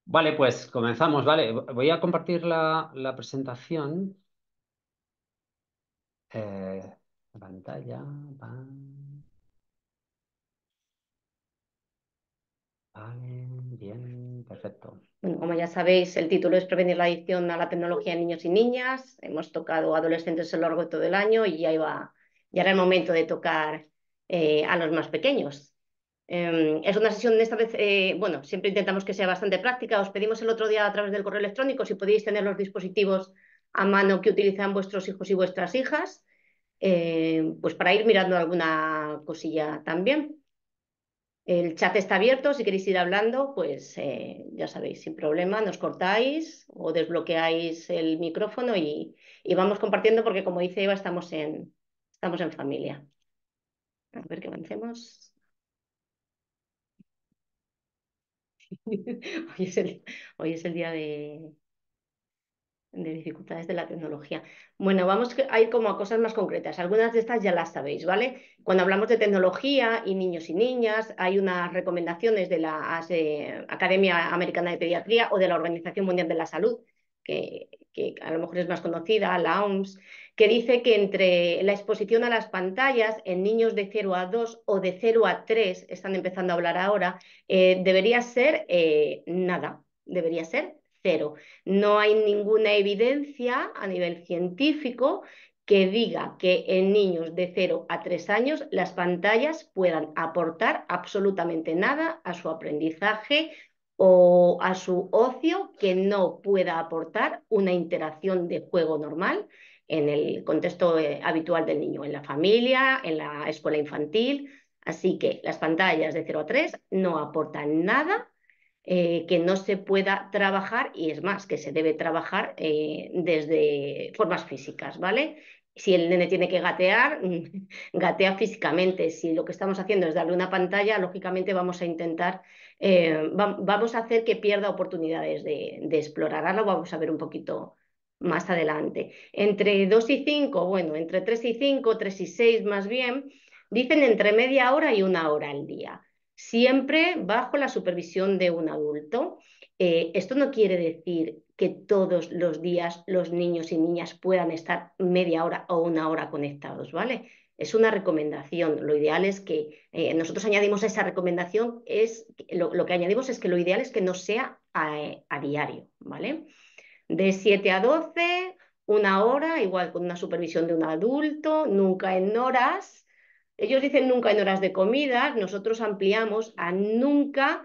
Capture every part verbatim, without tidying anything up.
Vale, pues comenzamos, ¿vale? Voy a compartir la, la presentación. Eh, la pantalla. Pam, vale, bien, perfecto. Bueno, como ya sabéis, el título es Prevenir la adicción a la tecnología en niños y niñas. Hemos tocado adolescentes a lo largo de todo el año y ya iba, ya era el momento de tocar eh, a los más pequeños. Eh, es una sesión esta vez, eh, bueno, siempre intentamos que sea bastante práctica. Os pedimos el otro día a través del correo electrónico si podéis tener los dispositivos a mano que utilizan vuestros hijos y vuestras hijas, eh, pues para ir mirando alguna cosilla también. El chat está abierto, si queréis ir hablando, pues eh, ya sabéis, sin problema, nos cortáis o desbloqueáis el micrófono y, y vamos compartiendo porque como dice Eva, estamos en, estamos en familia. A ver qué avancemos. Hoy es el, hoy es el día de, de dificultades de la tecnología. Bueno, vamos a ir como a cosas más concretas. Algunas de estas ya las sabéis, ¿vale? Cuando hablamos de tecnología y niños y niñas, hay unas recomendaciones de la eh, Academia Americana de Pediatría o de la Organización Mundial de la Salud, que, que a lo mejor es más conocida, la O M S, que dice que entre la exposición a las pantallas en niños de cero a dos o de cero a tres, están empezando a hablar ahora, eh, debería ser eh, nada, debería ser cero. No hay ninguna evidencia a nivel científico que diga que en niños de cero a tres años las pantallas puedan aportar absolutamente nada a su aprendizaje o a su ocio que no pueda aportar una interacción de juego normal en el contexto eh, habitual del niño, en la familia, en la escuela infantil. Así que las pantallas de cero a tres no aportan nada eh, que no se pueda trabajar y es más, que se debe trabajar eh, desde formas físicas, ¿vale? Si el nene tiene que gatear, gatea físicamente. Si lo que estamos haciendo es darle una pantalla, lógicamente vamos a intentar, eh, va, vamos a hacer que pierda oportunidades de, de explorar. Ahora lo vamos a ver un poquito más adelante. Entre dos y cinco, bueno, entre tres y cinco, tres y seis más bien, dicen entre media hora y una hora al día siempre bajo la supervisión de un adulto. Eh, esto no quiere decir que todos los días los niños y niñas puedan estar media hora o una hora conectados, ¿vale? Es una recomendación. Lo ideal es que eh, nosotros añadimos a esa recomendación, es, lo, lo, que añadimos es que lo ideal es que no sea a, a diario, ¿vale? De siete a doce, una hora, igual con una supervisión de un adulto, nunca en horas. Ellos dicen nunca en horas de comida, nosotros ampliamos a nunca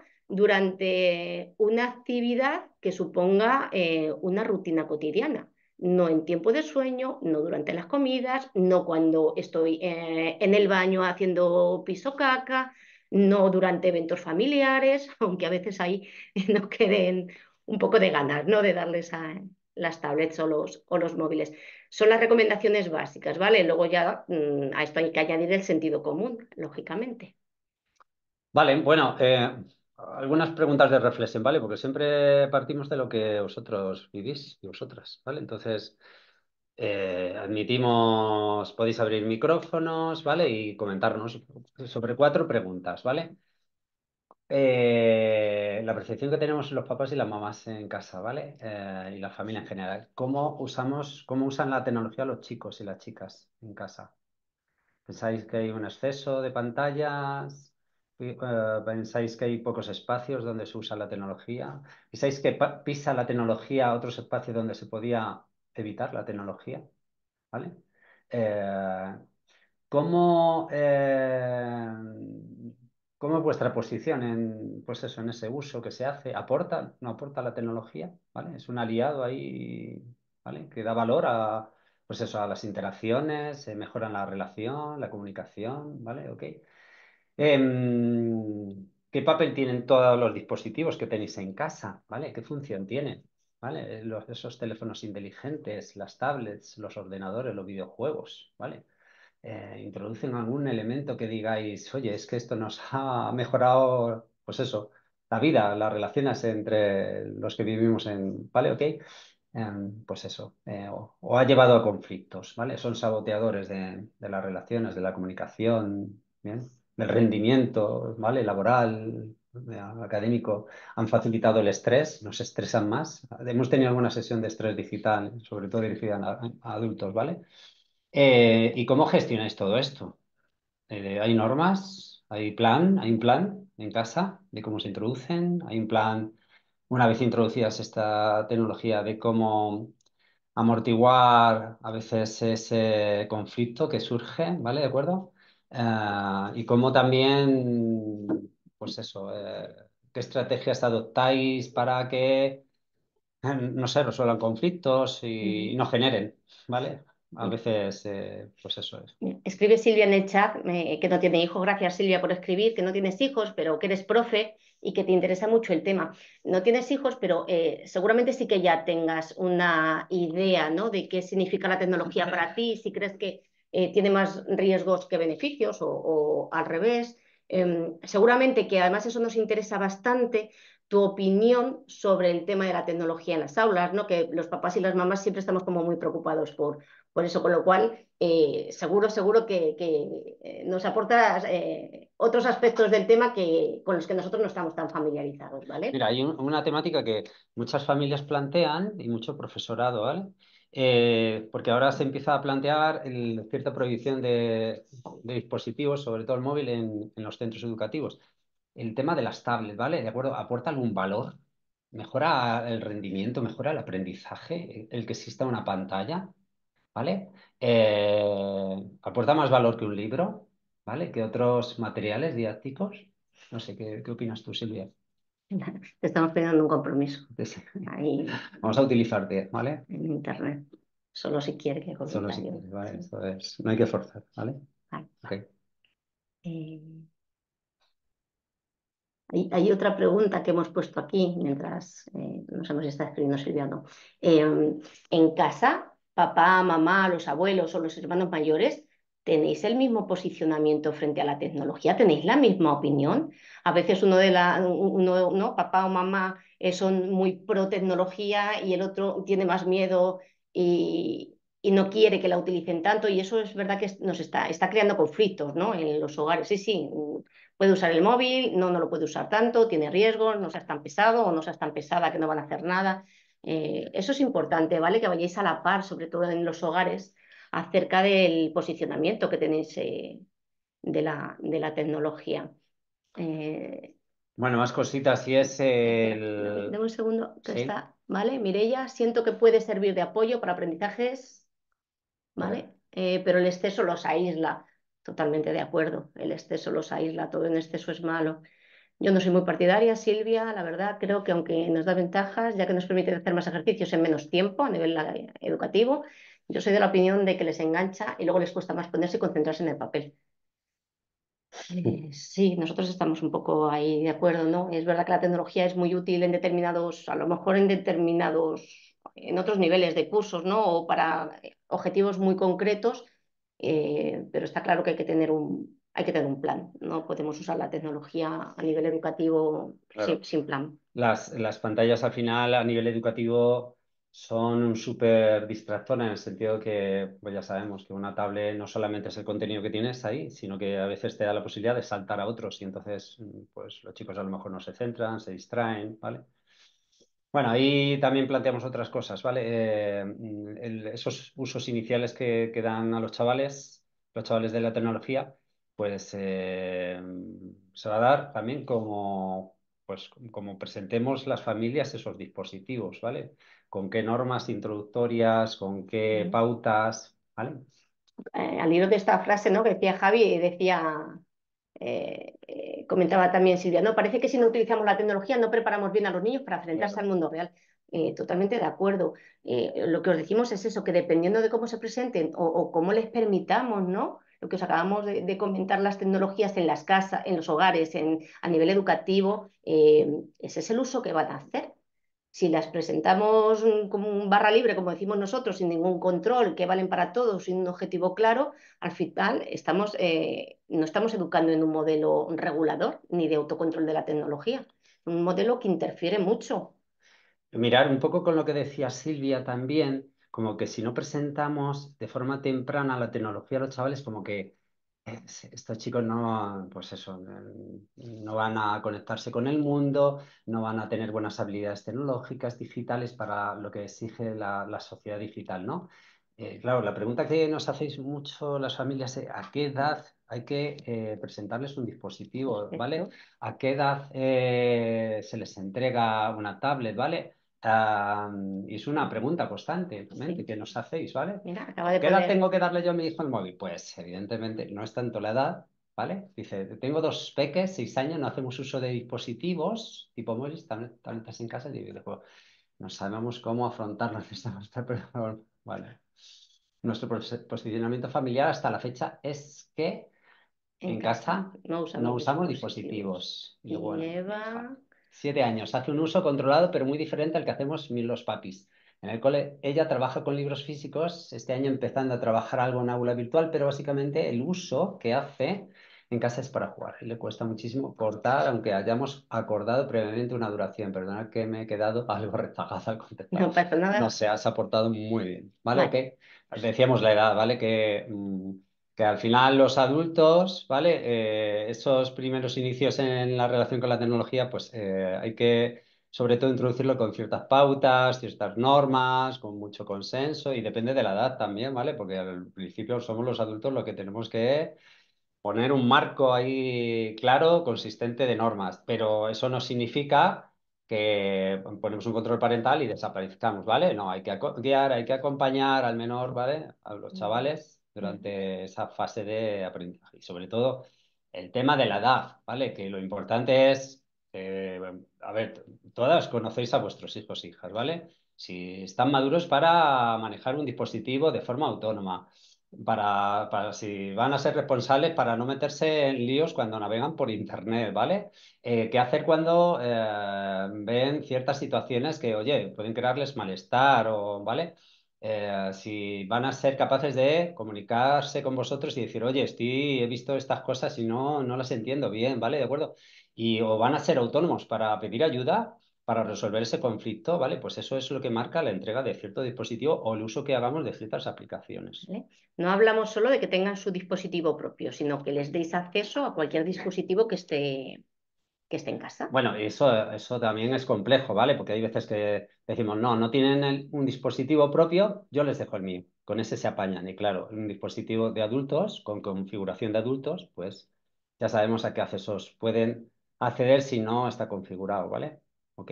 durante una actividad que suponga eh, una rutina cotidiana. No en tiempo de sueño, no durante las comidas, no cuando estoy eh, en el baño haciendo piso caca, no durante eventos familiares, aunque a veces ahí no queden un poco de ganas, ¿no? De darles a las tablets o los, o los móviles. Son las recomendaciones básicas, ¿vale? Luego ya mmm, a esto hay que añadir el sentido común, lógicamente. Vale, bueno, eh, algunas preguntas de reflexión, ¿vale? Porque siempre partimos de lo que vosotros vivís y vosotras, ¿vale? Entonces, eh, admitimos, podéis abrir micrófonos, ¿vale? Y comentarnos sobre cuatro preguntas, ¿vale? Eh, la percepción que tenemos los papás y las mamás en casa, ¿vale? Eh, y la familia en general. ¿Cómo usamos, cómo usan la tecnología los chicos y las chicas en casa? ¿Pensáis que hay un exceso de pantallas? Eh, ¿Pensáis que hay pocos espacios donde se usa la tecnología? ¿Pensáis que pa- pisa la tecnología a otros espacios donde se podía evitar la tecnología? ¿Vale? Eh, ¿Cómo, eh, cómo es vuestra posición en, pues eso, en ese uso que se hace? ¿Aporta, no aporta la tecnología? ¿Vale? Es un aliado ahí, ¿vale? Que da valor a, pues eso, a las interacciones, eh, mejoran la relación, la comunicación, ¿vale? Ok. Em, ¿qué papel tienen todos los dispositivos que tenéis en casa? ¿Vale? ¿Qué función tienen? ¿Vale? Los, esos teléfonos inteligentes, las tablets, los ordenadores, los videojuegos, ¿vale? Eh, introducen algún elemento que digáis, oye, es que esto nos ha mejorado, pues eso, la vida, las relaciones entre los que vivimos en, ¿vale? Ok. Em, pues eso, eh, o, o ha llevado a conflictos, ¿vale? Son saboteadores de, de las relaciones, de la comunicación, ¿bien? Del rendimiento, ¿vale? Laboral, eh, académico han facilitado el estrés, nos estresan más. Hemos tenido alguna sesión de estrés digital, sobre todo dirigida a, a adultos, ¿vale? Eh, ¿y cómo gestionáis todo esto? Eh, ¿hay normas? ¿Hay plan? ¿Hay un plan en casa de cómo se introducen? ¿Hay un plan, una vez introducidas esta tecnología, de cómo amortiguar a veces ese conflicto que surge, ¿vale? ¿De acuerdo? Eh, y cómo también, pues eso, eh, ¿qué estrategias adoptáis para que, eh, no sé, resuelvan conflictos y, Ujú. no generen, ¿vale? A veces, eh, pues eso es. Escribe Silvia en el chat eh, que no tiene hijos. Gracias, Silvia, por escribir, que no tienes hijos, pero que eres profe y que te interesa mucho el tema. No tienes hijos, pero eh, seguramente sí que ya tengas una idea, ¿no?, de qué significa la tecnología para ti, si crees que eh, tiene más riesgos que beneficios o, o al revés. Eh, seguramente que además eso nos interesa bastante, tu opinión sobre el tema de la tecnología en las aulas, ¿no? Que los papás y las mamás siempre estamos como muy preocupados por, por eso, con lo cual eh, seguro, seguro que, que eh, nos aporta eh, otros aspectos del tema que, con los que nosotros no estamos tan familiarizados, ¿vale? Mira, hay un- una temática que muchas familias plantean y mucho profesorado, ¿vale? Eh, porque ahora se empieza a plantear el- cierta prohibición de, de dispositivos, sobre todo el móvil, en, en los centros educativos. El tema de las tablets, ¿vale? ¿De acuerdo? ¿Aporta algún valor? ¿Mejora el rendimiento? ¿Mejora el aprendizaje? El que exista una pantalla, ¿vale? Eh, ¿aporta más valor que un libro? ¿Vale? ¿Que otros materiales didácticos? No sé, ¿qué, qué opinas tú, Silvia? Te estamos pidiendo un compromiso Entonces, ahí vamos a utilizarte, ¿vale? en internet, solo si quiere que es Solo si voluntario. quieres, ¿vale? Sí, Esto es, no hay que forzar, ¿vale? vale. Ok. Eh, Hay, hay otra pregunta que hemos puesto aquí mientras eh, nos hemos estado escribiendo Silvia o no. Eh, en casa, papá, mamá, los abuelos o los hermanos mayores, ¿tenéis el mismo posicionamiento frente a la tecnología? ¿Tenéis la misma opinión? A veces uno de la, uno, ¿no?, papá o mamá eh, son muy pro tecnología y el otro tiene más miedo y, y no quiere que la utilicen tanto, y eso es verdad que nos está, está creando conflictos, ¿no?, en los hogares. Sí, sí, puede usar el móvil, no, no lo puede usar tanto, tiene riesgos, no seas tan pesado o no seas tan pesada que no van a hacer nada. Eh, eso es importante, ¿vale? Que vayáis a la par, sobre todo en los hogares, acerca del posicionamiento que tenéis eh, de la, de la tecnología. Eh, Bueno, más cositas. Si es espera, dame, el... dame un segundo que Sí, está, ¿vale? Mireia, siento que puede servir de apoyo para aprendizajes, correcto. ¿vale? Eh, pero el exceso los aísla. Totalmente de acuerdo. El exceso los aísla, todo en exceso es malo. Yo no soy muy partidaria, Silvia, la verdad, creo que aunque nos da ventajas, ya que nos permite hacer más ejercicios en menos tiempo a nivel eh, educativo, yo soy de la opinión de que les engancha y luego les cuesta más ponerse y concentrarse en el papel. Eh, sí, nosotros estamos un poco ahí de acuerdo, ¿no? Es verdad que la tecnología es muy útil en determinados, a lo mejor en determinados, en otros niveles de cursos, ¿no? O para eh, objetivos muy concretos, eh, pero está claro que hay que tener un, hay que tener un plan. No podemos usar la tecnología a nivel educativo sin, Claro. sin plan. Las, las pantallas al final a nivel educativo son un súper distractor en el sentido que, pues ya sabemos que una tablet no solamente es el contenido que tienes ahí, sino que a veces te da la posibilidad de saltar a otros y entonces mm, pues los chicos a lo mejor no se centran, se distraen, ¿vale? Bueno, ahí también planteamos otras cosas, ¿vale? Eh, mm, el- esos usos iniciales que, que dan a los chavales, los chavales de la tecnología, pues eh, se va a dar también como, pues, como presentemos las familias esos dispositivos, ¿vale? Con qué normas introductorias, con qué ¿Vale? pautas, ¿vale? Eh, al hilo de esta frase, ¿no?, que decía Javi, decía, eh, eh, comentaba también Silvia, no, parece que si no utilizamos la tecnología no preparamos bien a los niños para enfrentarse Claro. al mundo real. Eh, totalmente de acuerdo. Eh, lo que os decimos es eso, que dependiendo de cómo se presenten o, o cómo les permitamos, ¿no? Lo que os acabamos de, de comentar, las tecnologías en las casas, en los hogares, en, a nivel educativo, eh, ese es el uso que van a hacer. Si las presentamos mm, como un barra libre, como decimos nosotros, sin ningún control, que valen para todos, sin un objetivo claro, al final estamos, eh, no estamos educando en un modelo regulador ni de autocontrol de la tecnología, un modelo que interfiere mucho. Mirar un poco con lo que decía Silvia también, como que si no presentamos de forma temprana la tecnología a los chavales, como que es- estos chicos no, pues eso, eh, no van a conectarse con el mundo, no van a tener buenas habilidades tecnológicas, digitales para lo que exige la, la sociedad digital, ¿no? Eh, claro, la pregunta que nos hacéis mucho las familias es ¿a qué edad hay que eh, presentarles un dispositivo, ¿vale? Perfecto. ¿A qué edad eh, se les entrega una tablet, ¿vale? Ah, y es una pregunta constantemente Sí. que nos hacéis, ¿vale? Mira, acaba ¿A de qué edad poner tengo que darle yo a mi hijo el móvil? Pues evidentemente no es tanto la edad, ¿vale? Dice, tengo dos peques, seis años, no hacemos uso de dispositivos tipo móviles, tablet- tabletas en casa, y digo, "Pues, no sabemos cómo afrontarlo, necesitamos estar preparados". Vale. Nuestro pos- posicionamiento familiar hasta la fecha es que en en casa, casa no no usamos usamos dispositivos. dispositivos. Y yo, Y bueno, ja, lleva, siete años, hace un uso controlado, pero muy diferente al que hacemos mi- los papis. En el cole, ella trabaja con libros físicos, este año empezando a trabajar algo en aula virtual, pero básicamente el uso que hace en casa es para jugar. Y le cuesta muchísimo cortar, aunque hayamos acordado previamente una duración. Perdonad que me he quedado algo rezagada al contestar. no pasa No nada. se has aportado muy bien, ¿vale? Ok. Vale, Decíamos la edad, ¿vale? Que, mm, que al final los adultos, ¿vale? Eh, esos primeros inicios en la relación con la tecnología, pues eh, hay que, sobre todo, introducirlo con ciertas pautas, ciertas normas, con mucho consenso y depende de la edad también, ¿vale? Porque al principio somos los adultos los que tenemos que poner un marco ahí claro, consistente de normas, pero eso no significa que ponemos un control parental y desaparezcamos, ¿vale? No, hay que aco- guiar, hay que acompañar al menor, ¿vale? A los chavales durante esa fase de aprendizaje. Y sobre todo el tema de la edad, ¿vale? Que lo importante es, eh, a ver, todas conocéis a vuestros hijos e hijas, ¿vale? Si están maduros para manejar un dispositivo de forma autónoma para, para si van a ser responsables para no meterse en líos cuando navegan por internet, ¿vale? Eh, ¿qué hacer cuando eh, ven ciertas situaciones que, oye, pueden crearles malestar o, ¿vale? Eh, si van a ser capaces de comunicarse con vosotros y decir, oye, estoy, he visto estas cosas y no, no las entiendo bien, ¿vale? ¿De acuerdo? Y o van a ser autónomos para pedir ayuda para resolver ese conflicto, ¿vale? Pues eso es lo que marca la entrega de cierto dispositivo o el uso que hagamos de ciertas aplicaciones. ¿vale? No hablamos solo de que tengan su dispositivo propio, sino que les deis acceso a cualquier dispositivo que esté, que esté en casa. Bueno, eso, eso también es complejo, ¿vale? Porque hay veces que decimos, no, no tienen el- un dispositivo propio, yo les dejo el mío. Con ese se apañan. Y claro, un dispositivo de adultos, con configuración de adultos, pues ya sabemos a qué accesos pueden acceder si no está configurado, ¿vale? Ok.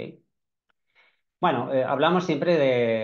Bueno, eh, hablamos siempre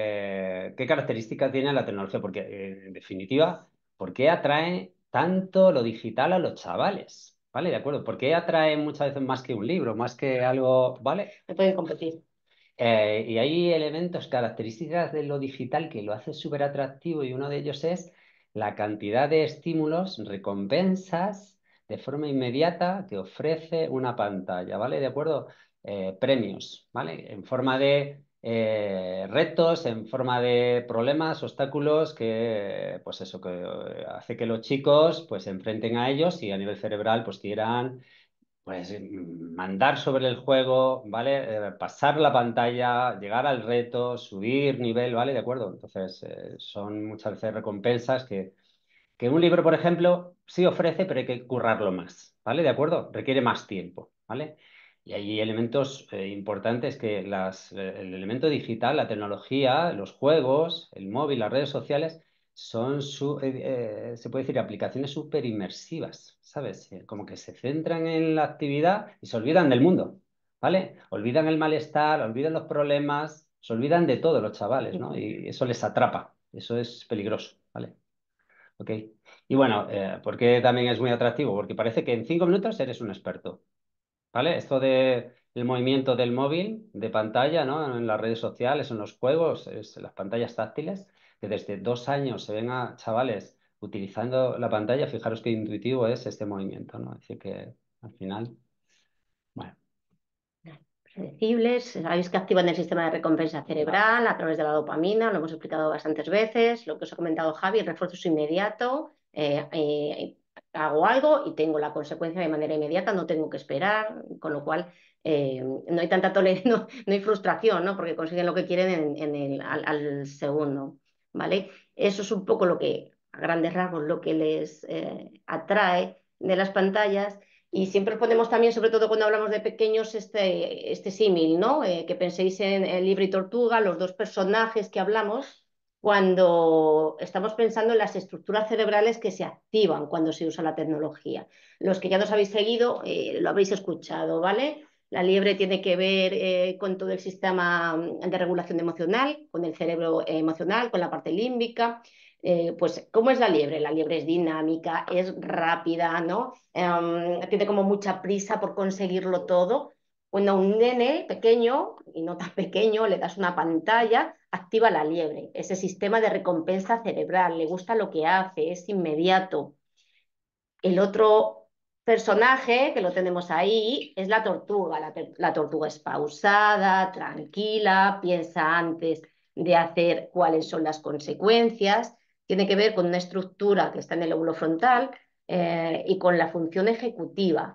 de qué características tiene la tecnología, porque eh, en definitiva, ¿por qué atrae tanto lo digital a los chavales? ¿Vale? De acuerdo. ¿Por qué atrae muchas veces más que un libro, más que algo, ¿vale? No pueden competir. Eh, y hay elementos, características de lo digital que lo hace súper atractivo y uno de ellos es la cantidad de estímulos, recompensas de forma inmediata que ofrece una pantalla, ¿vale? De acuerdo. Eh, premios, ¿vale? En forma de eh, retos, en forma de problemas, obstáculos que, pues eso, que eh, hace que los chicos pues se enfrenten a ellos y a nivel cerebral pues quieran pues mm, mandar sobre el juego, ¿vale? Eh, pasar la pantalla, llegar al reto, subir nivel, ¿vale? De acuerdo. Entonces, eh, son muchas veces recompensas que, que un libro, por ejemplo, sí ofrece, pero hay que currarlo más, ¿vale? De acuerdo. Requiere más tiempo, ¿vale? Y hay elementos eh, importantes que las, eh, el elemento digital, la tecnología, los juegos, el móvil, las redes sociales, son, su, eh, eh, se puede decir, aplicaciones súper inmersivas, ¿sabes? Eh, Como que se centran en la actividad y se olvidan del mundo, ¿vale? Olvidan el malestar, olvidan los problemas, se olvidan de todo los chavales, ¿no? Y eso les atrapa, eso es peligroso, ¿vale? Ok. Y bueno, eh, ¿por qué también es muy atractivo? Porque parece que en cinco minutos eres un experto. ¿Vale? Esto de el movimiento del móvil, de pantalla, ¿no? En las redes sociales, en los juegos, es, en las pantallas táctiles, que desde dos años se ven a chavales utilizando la pantalla, fijaros qué intuitivo es este movimiento, ¿no? Es decir, que al final, bueno, Predecibles, sabéis que activan el sistema de recompensa claro. cerebral a través de la dopamina, lo hemos explicado bastantes veces, lo que os ha comentado Javi, el refuerzo es inmediato, eh, eh, hago algo y tengo la consecuencia de manera inmediata, no tengo que esperar, con lo cual eh, no hay tanta tole no, no hay frustración, ¿no? Porque consiguen lo que quieren en, en el, al, al segundo, ¿vale? Eso es un poco lo que a grandes rasgos lo que les eh, atrae de las pantallas. Y siempre ponemos también, sobre todo cuando hablamos de pequeños, este, este símil, ¿no? Eh, que penséis en el Libre y Tortuga, los dos personajes que hablamos, cuando estamos pensando en las estructuras cerebrales que se activan cuando se usa la tecnología. Los que ya nos habéis seguido, eh, lo habéis escuchado, ¿vale? La liebre tiene que ver eh, con todo el sistema de regulación emocional, con el cerebro emocional, con la parte límbica. Eh, pues, ¿cómo es la liebre? La liebre es dinámica, es rápida, ¿no? Um, tiene como mucha prisa por conseguirlo todo. Cuando a un nene pequeño, y no tan pequeño, le das una pantalla, activa la liebre, ese sistema de recompensa cerebral, le gusta lo que hace, es inmediato. El otro personaje que lo tenemos ahí es la tortuga. La, la tortuga es pausada, tranquila, piensa antes de hacer cuáles son las consecuencias. Tiene que ver con una estructura que está en el lóbulo frontal eh, y con la función ejecutiva.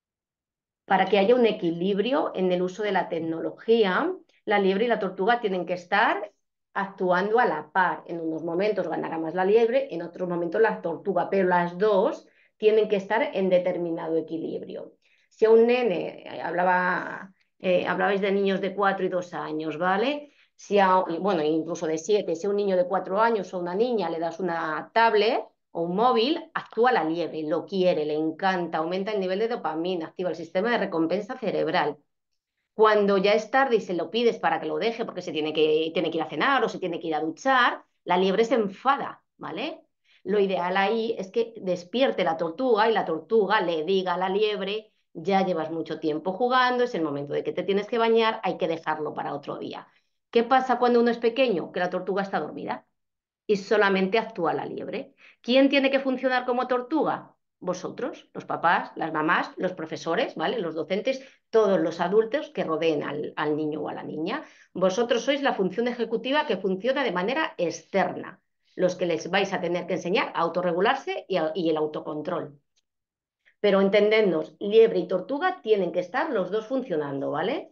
Para que haya un equilibrio en el uso de la tecnología, la liebre y la tortuga tienen que estar actuando a la par. En unos momentos ganará más la liebre, en otros momentos la tortuga, pero las dos tienen que estar en determinado equilibrio. Si a un nene, eh, hablaba, eh, hablabais de niños de cuatro y dos años, ¿vale? Si a, bueno, incluso de siete, si a un niño de cuatro años o una niña le das una tablet, o un móvil, actúa la liebre, lo quiere, le encanta, aumenta el nivel de dopamina, activa el sistema de recompensa cerebral. Cuando ya es tarde y se lo pides para que lo deje porque se tiene que, tiene que ir a cenar o se tiene que ir a duchar, la liebre se enfada, ¿vale? Lo ideal ahí es que despierte la tortuga y la tortuga le diga a la liebre, ya llevas mucho tiempo jugando, es el momento de que te tienes que bañar, hay que dejarlo para otro día. ¿Qué pasa cuando uno es pequeño? Que la tortuga está dormida y solamente actúa la liebre. ¿Quién tiene que funcionar como tortuga? Vosotros, los papás, las mamás, los profesores, ¿vale? Los docentes, todos los adultos que rodeen al, al niño o a la niña. Vosotros sois la función ejecutiva que funciona de manera externa, los que les vais a tener que enseñar a autorregularse y, a, y el autocontrol. Pero entendednos, liebre y tortuga tienen que estar los dos funcionando, ¿vale?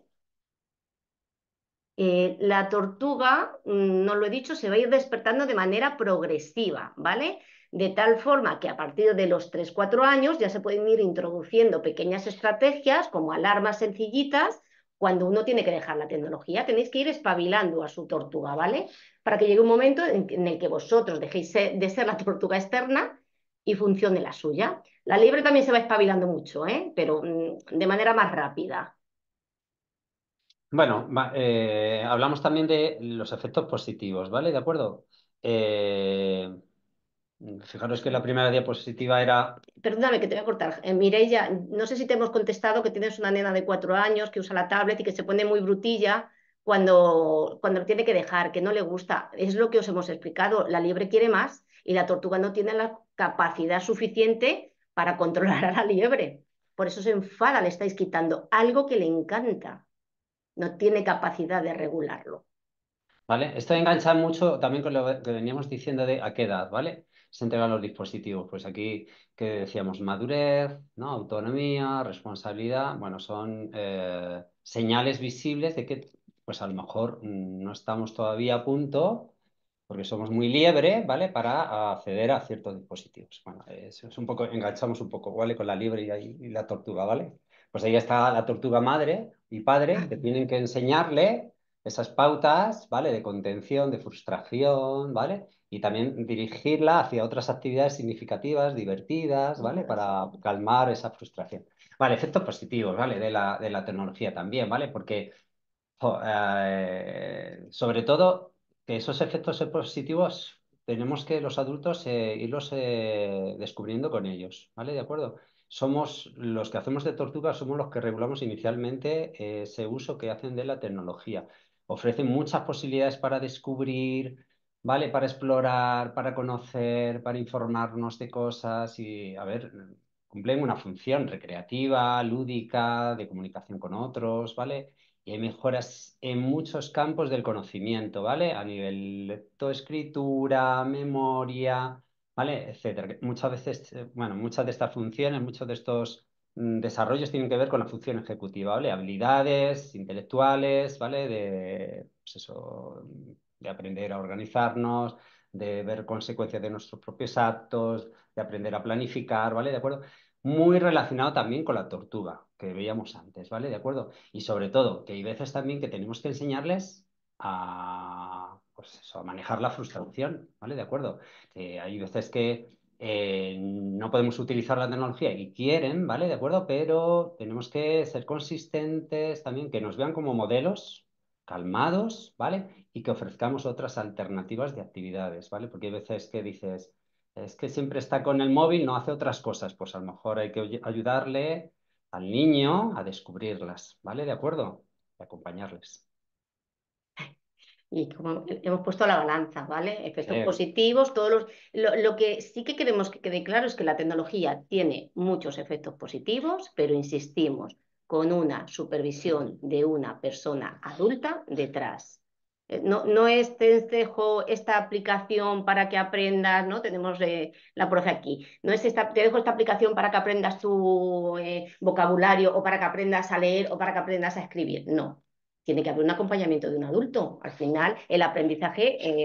Eh, la tortuga, mm, no lo he dicho, se va a ir despertando de manera progresiva, ¿vale? De tal forma que a partir de los tres cuatro años ya se pueden ir introduciendo pequeñas estrategias como alarmas sencillitas cuando uno tiene que dejar la tecnología. Tenéis que ir espabilando a su tortuga, ¿vale? Para que llegue un momento en, en el que vosotros dejéis de ser la tortuga externa y funcione la suya. La liebre también se va espabilando mucho, ¿eh? Pero mm, de manera más rápida. Bueno, va- eh, hablamos también de los efectos positivos, ¿vale? ¿De acuerdo? Eh, Fijaros que la primera diapositiva era... Perdóname que te voy a cortar. Eh, Mireia, no sé si te hemos contestado que tienes una nena de cuatro años que usa la tablet y que se pone muy brutilla cuando, cuando tiene que dejar, que no le gusta. Es lo que os hemos explicado. La liebre quiere más y la tortuga no tiene la capacidad suficiente para controlar a la liebre. Por eso se enfada, le estáis quitando algo que le encanta. No tiene capacidad de regularlo. ¿Vale? Esto engancha mucho también con lo que veníamos diciendo de a qué edad, ¿vale? Se entregan los dispositivos. Pues aquí que decíamos madurez, ¿no? Autonomía, responsabilidad. Bueno, son eh, señales visibles de que pues a lo mejor mm, no estamos todavía a punto, porque somos muy liebre, ¿vale? Para acceder a ciertos dispositivos. Bueno, eso es un poco, enganchamos un poco, ¿vale? Con la liebre y, ahí- y la tortuga, ¿vale? Pues ahí está la tortuga madre y padre que tienen que enseñarle esas pautas, ¿vale? De contención, de frustración, ¿vale? Y también dirigirla hacia otras actividades significativas, divertidas, ¿vale? Para calmar esa frustración. Vale, efectos positivos, ¿vale? De la, de la tecnología también, ¿vale? Porque, jo, eh, sobre todo, que esos efectos positivos tenemos que los adultos eh, irlos eh, descubriendo con ellos, ¿vale? ¿De acuerdo? Somos los que hacemos de tortuga, somos los que regulamos inicialmente eh, ese uso que hacen de la tecnología. Ofrecen muchas posibilidades para descubrir, ¿vale? Para explorar, para conocer, para informarnos de cosas y, a ver, cumplen una función recreativa, lúdica, de comunicación con otros, ¿vale? Y hay mejoras en muchos campos del conocimiento, ¿vale? A nivel lectoescritura, memoria, ¿vale? Etcétera. Que muchas veces, eh, bueno, muchas de estas funciones, muchos de estos mm, desarrollos tienen que ver con la función ejecutiva, ¿vale? Habilidades intelectuales, ¿vale? De, pues eso, de aprender a organizarnos, de ver consecuencias de nuestros propios actos, de aprender a planificar, ¿vale? ¿De acuerdo? Muy relacionado también con la tortuga que veíamos antes, ¿vale? ¿De acuerdo? Y sobre todo, que hay veces también que tenemos que enseñarles a, pues eso, a manejar la frustración, ¿vale? ¿De acuerdo? Que hay veces que eh, no podemos utilizar la tecnología y quieren, ¿vale? ¿De acuerdo? Pero tenemos que ser consistentes también, que nos vean como modelos calmados, ¿vale? Y que ofrezcamos otras alternativas de actividades, ¿vale? Porque hay veces que dices, es que siempre está con el móvil, no hace otras cosas, pues a lo mejor hay que ayudarle al niño a descubrirlas, ¿vale? ¿De acuerdo? Y acompañarles. Y como hemos puesto la balanza, ¿vale? Sí, Efectos positivos, todos los... Lo, lo que sí que queremos que quede claro es que la tecnología tiene muchos efectos positivos, pero insistimos, con una supervisión de una persona adulta detrás. Eh, No, no es te dejo esta aplicación para que aprendas, ¿no? Tenemos eh, la profe aquí. No es esta, te dejo esta aplicación para que aprendas tu eh, vocabulario o para que aprendas a leer o para que aprendas a escribir. No, tiene que haber un acompañamiento de un adulto. Al final, el aprendizaje eh,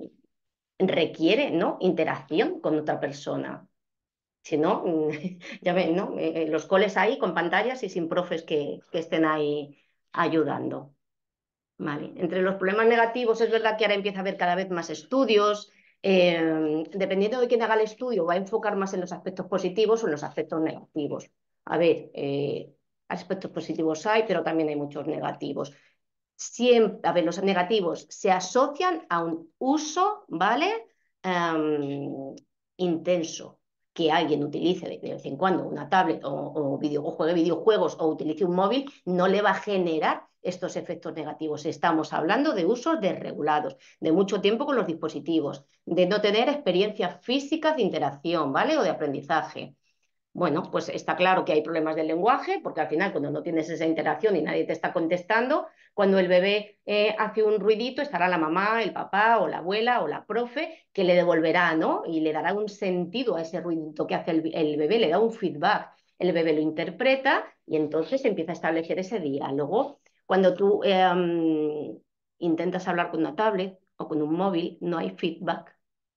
requiere, ¿no?, interacción con otra persona. Si no, ya ven, ¿no? Eh, los coles ahí con pantallas y sin profes que, que estén ahí ayudando. Vale. Entre los problemas negativos es verdad que ahora empieza a haber cada vez más estudios. Eh, dependiendo de quién haga el estudio, va a enfocar más en los aspectos positivos o en los aspectos negativos. A ver, eh, aspectos positivos hay, pero también hay muchos negativos. Siempre, a ver, los negativos se asocian a un uso, ¿vale? Um, intenso. Que alguien utilice de vez en cuando una tablet o, o, video, o juegue videojuegos o utilice un móvil, no le va a generar estos efectos negativos. Estamos hablando de usos desregulados, de mucho tiempo con los dispositivos, de no tener experiencias físicas de interacción, ¿vale? O de aprendizaje. Bueno, pues está claro que hay problemas del lenguaje, porque al final cuando no tienes esa interacción y nadie te está contestando, cuando el bebé eh, hace un ruidito, estará la mamá, el papá o la abuela o la profe que le devolverá, ¿no? Y le dará un sentido a ese ruidito que hace el, el bebé, le da un feedback. El bebé lo interpreta y entonces empieza a establecer ese diálogo. Cuando tú eh, intentas hablar con una tablet o con un móvil, no hay feedback.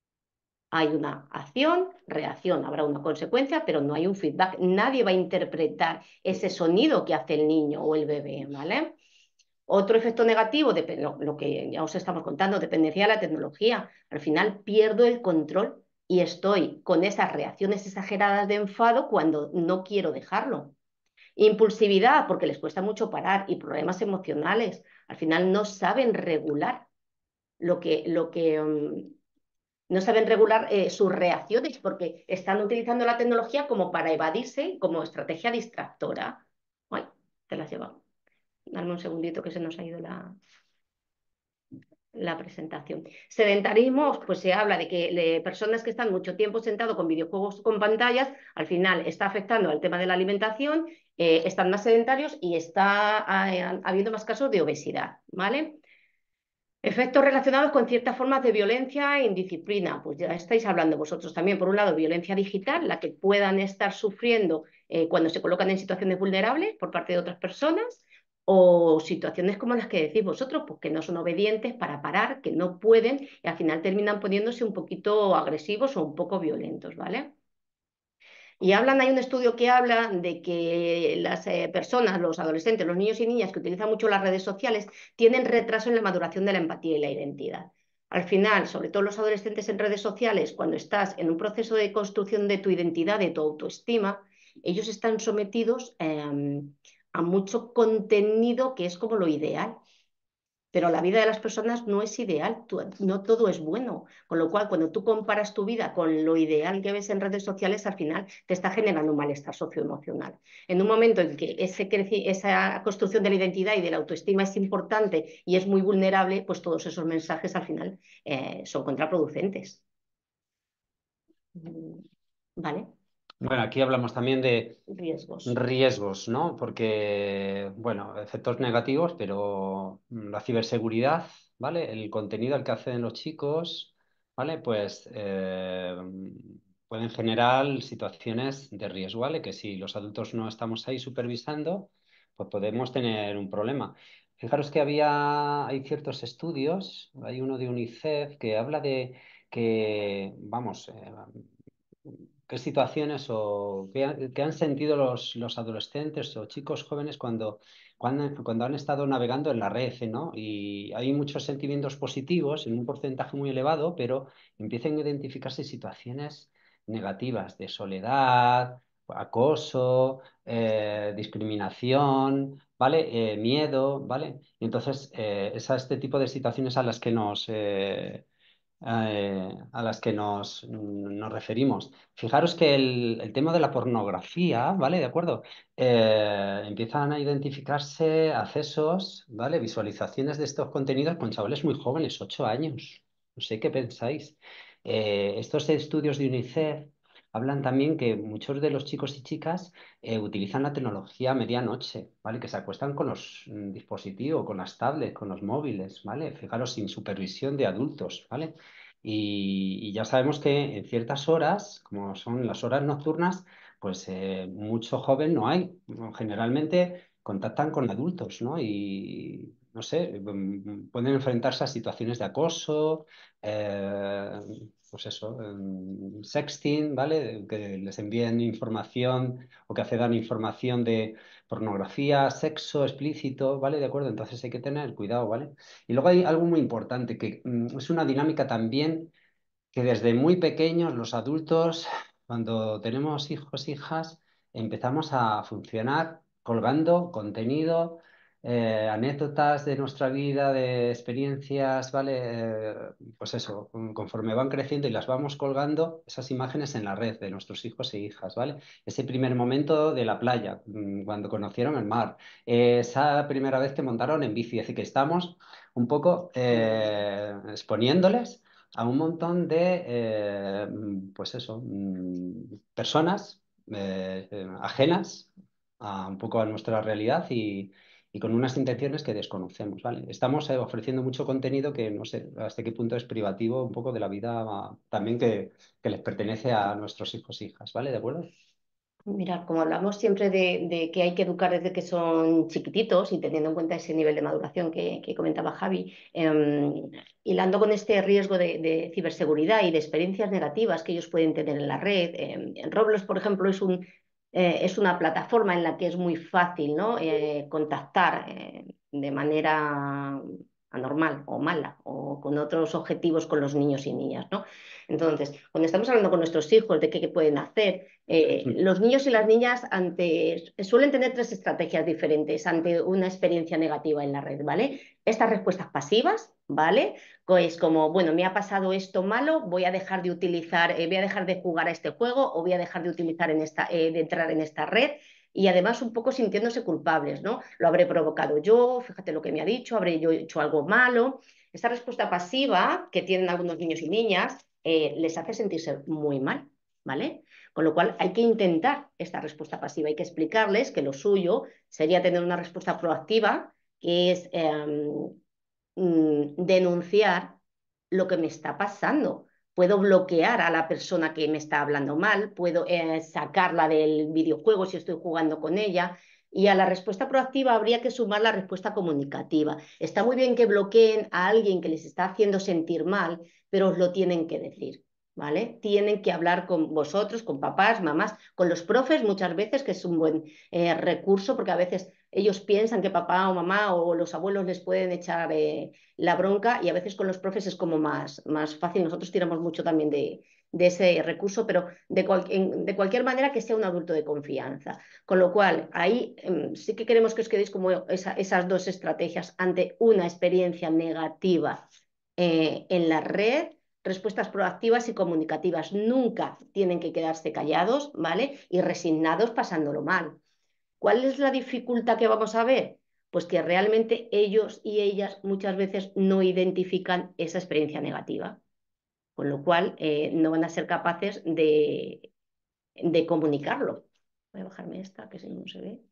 Hay una acción, reacción, habrá una consecuencia, pero no hay un feedback. Nadie va a interpretar ese sonido que hace el niño o el bebé, ¿vale? Otro efecto negativo, de lo, lo que ya os estamos contando, dependencia de la tecnología. Al final pierdo el control y estoy con esas reacciones exageradas de enfado cuando no quiero dejarlo. Impulsividad, porque les cuesta mucho parar, y problemas emocionales. Al final no saben regular lo que, lo que, um, no saben regular eh, sus reacciones porque están utilizando la tecnología como para evadirse, como estrategia distractora. Ay, te las llevo. Dame un segundito que se nos ha ido la, la presentación. Sedentarismo, pues se habla de que de personas que están mucho tiempo sentados con videojuegos con pantallas, al final está afectando al tema de la alimentación, eh, están más sedentarios y está eh, habiendo más casos de obesidad, ¿vale? Efectos relacionados con ciertas formas de violencia e indisciplina. Pues ya estáis hablando vosotros también, por un lado, violencia digital, la que puedan estar sufriendo eh, cuando se colocan en situaciones vulnerables por parte de otras personas, o situaciones como las que decís vosotros, pues que no son obedientes para parar, que no pueden y al final terminan poniéndose un poquito agresivos o un poco violentos, ¿vale? Y hablan, hay un estudio que habla de que las eh, personas, los adolescentes, los niños y niñas que utilizan mucho las redes sociales tienen retraso en la maduración de la empatía y la identidad. Al final, sobre todo los adolescentes en redes sociales, cuando estás en un proceso de construcción de tu identidad, de tu autoestima, ellos están sometidos eh, a mucho contenido que es como lo ideal. Pero la vida de las personas no es ideal, no todo es bueno. Con lo cual, cuando tú comparas tu vida con lo ideal que ves en redes sociales, al final te está generando un malestar socioemocional. En un momento en que ese esa construcción de la identidad y de la autoestima es importante y es muy vulnerable, pues todos esos mensajes al final eh, son contraproducentes. ¿Vale? Bueno, aquí hablamos también de Riesgos. riesgos, ¿no? Porque, bueno, efectos negativos, pero mm, la ciberseguridad, ¿vale? El contenido al que acceden los chicos, ¿vale? Pues eh, pueden generar situaciones de riesgo, ¿vale? Que si los adultos no estamos ahí supervisando, pues podemos tener un problema. Fijaros que había, hay ciertos estudios, hay uno de UNICEF que habla de que, vamos, eh, qué situaciones o qué, han qué han sentido los, los adolescentes o chicos jóvenes cuando, cuando, cuando han estado navegando en la red, ¿no? Y hay muchos sentimientos positivos en un porcentaje muy elevado, pero empiezan a identificarse situaciones negativas de soledad, acoso, eh, discriminación, ¿vale? Eh, miedo, ¿vale? Y entonces, eh, es a este tipo de situaciones a las que nos, eh, eh, a las que nos, nos referimos. Fijaros que el, el tema de la pornografía, ¿vale? ¿De acuerdo? Eh, empiezan a identificarse accesos, ¿vale? Visualizaciones de estos contenidos con chavales muy jóvenes, ocho años. No sé qué pensáis. Eh, estos estudios de UNICEF hablan también que muchos de los chicos y chicas eh, utilizan la tecnología a medianoche, ¿vale? Que se acuestan con los mm, dispositivos, con las tablets, con los móviles, ¿vale? Fijaros, sin supervisión de adultos, ¿vale? Y, y ya sabemos que en ciertas horas, como son las horas nocturnas, pues eh, mucho joven no hay. ¿No? Generalmente contactan con adultos, ¿no? Y no sé, mm, pueden enfrentarse a situaciones de acoso, eh, pues eso, em, sexting, ¿vale? Que les envíen información o que accedan a información de pornografía, sexo explícito, ¿vale? De acuerdo, entonces hay que tener cuidado, ¿vale? Y luego hay algo muy importante, que mm, es una dinámica también que desde muy pequeños los adultos, cuando tenemos hijos, hijas, empezamos a funcionar colgando contenido, eh, anécdotas de nuestra vida, de experiencias, ¿vale? Eh, pues eso, conforme van creciendo y las vamos colgando, esas imágenes en la red de nuestros hijos e hijas, ¿vale? Ese primer momento de la playa, mm, cuando conocieron el mar, eh, esa primera vez que montaron en bici, es decir, que estamos un poco eh, exponiéndoles a un montón de, eh, pues eso, mm, personas eh, eh, ajenas a un poco a nuestra realidad y, y con unas intenciones que desconocemos, ¿vale? Estamos eh, ofreciendo mucho contenido que no sé hasta qué punto es privativo un poco de la vida ah, también que, que les pertenece a nuestros hijos e hijas, ¿vale? ¿De acuerdo? Mirad, como hablamos siempre de, de que hay que educar desde que son chiquititos y teniendo en cuenta ese nivel de maduración que, que comentaba Javi, eh, hilando con este riesgo de, de ciberseguridad y de experiencias negativas que ellos pueden tener en la red, eh, en Roblox, por ejemplo, es un, eh, es una plataforma en la que es muy fácil, ¿no? Eh, contactar eh, de manera anormal o mala o con otros objetivos con los niños y niñas, ¿no? Entonces, cuando estamos hablando con nuestros hijos de qué, qué pueden hacer, eh, Mm. los niños y las niñas ante, suelen tener tres estrategias diferentes ante una experiencia negativa en la red, ¿vale? Estas respuestas pasivas, ¿vale? Es como, bueno, me ha pasado esto malo, voy a dejar de utilizar, eh, voy a dejar de jugar a este juego o voy a dejar de utilizar en esta, eh, de entrar en esta red y además un poco sintiéndose culpables, ¿no? Lo habré provocado yo, fíjate lo que me ha dicho, habré yo hecho algo malo. Esta respuesta pasiva que tienen algunos niños y niñas eh, les hace sentirse muy mal, ¿vale? Con lo cual hay que intentar esta respuesta pasiva, hay que explicarles que lo suyo sería tener una respuesta proactiva, que es eh, mm, denunciar lo que me está pasando. Puedo bloquear a la persona que me está hablando mal, puedo eh, sacarla del videojuego si estoy jugando con ella. Y a la respuesta proactiva habría que sumar la respuesta comunicativa. Está muy bien que bloqueen a alguien que les está haciendo sentir mal, pero os lo tienen que decir. ¿Vale? Tienen que hablar con vosotros, con papás, mamás, con los profes muchas veces, que es un buen eh, recurso, porque a veces ellos piensan que papá o mamá o los abuelos les pueden echar eh, la bronca y a veces con los profes es como más, más fácil. Nosotros tiramos mucho también de, de ese recurso, pero de, cual, en, de, cualquier manera que sea un adulto de confianza. Con lo cual, ahí eh, sí que queremos que os quedéis como esa, esas dos estrategias ante una experiencia negativa eh, en la red. Respuestas proactivas y comunicativas nunca tienen que quedarse callados, ¿vale? Y resignados pasándolo mal. ¿Cuál es la dificultad que vamos a ver? Pues que realmente ellos y ellas muchas veces no identifican esa experiencia negativa, con lo cual eh, no van a ser capaces de, de comunicarlo. Voy a bajarme esta, que si no, no se ve.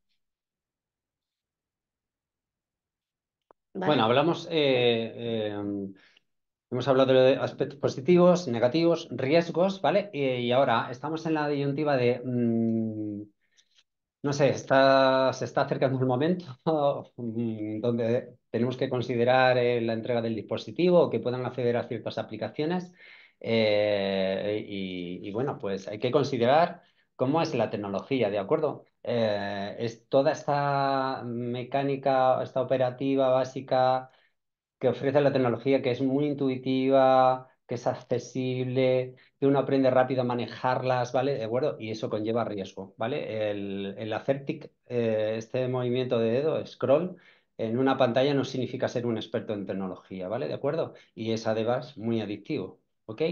Bueno, ¿Vale? hablamos, eh, eh, hemos hablado de aspectos positivos, negativos, riesgos, ¿vale? Y, y ahora estamos en la disyuntiva de, mm, no sé, está, se está acercando el momento mm, donde tenemos que considerar eh, la entrega del dispositivo o que puedan acceder a ciertas aplicaciones. Eh, y, y, bueno, pues hay que considerar cómo es la tecnología, ¿de acuerdo? Eh, es toda esta mecánica, esta operativa básica que ofrece la tecnología, que es muy intuitiva, que es accesible, que uno aprende rápido a manejarlas, ¿vale? ¿De acuerdo? Y eso conlleva riesgo, ¿vale? El, el hacer tic, eh, este movimiento de dedo, scroll, en una pantalla no significa ser un experto en tecnología, ¿vale? ¿De acuerdo? Y es además muy adictivo, ¿ok?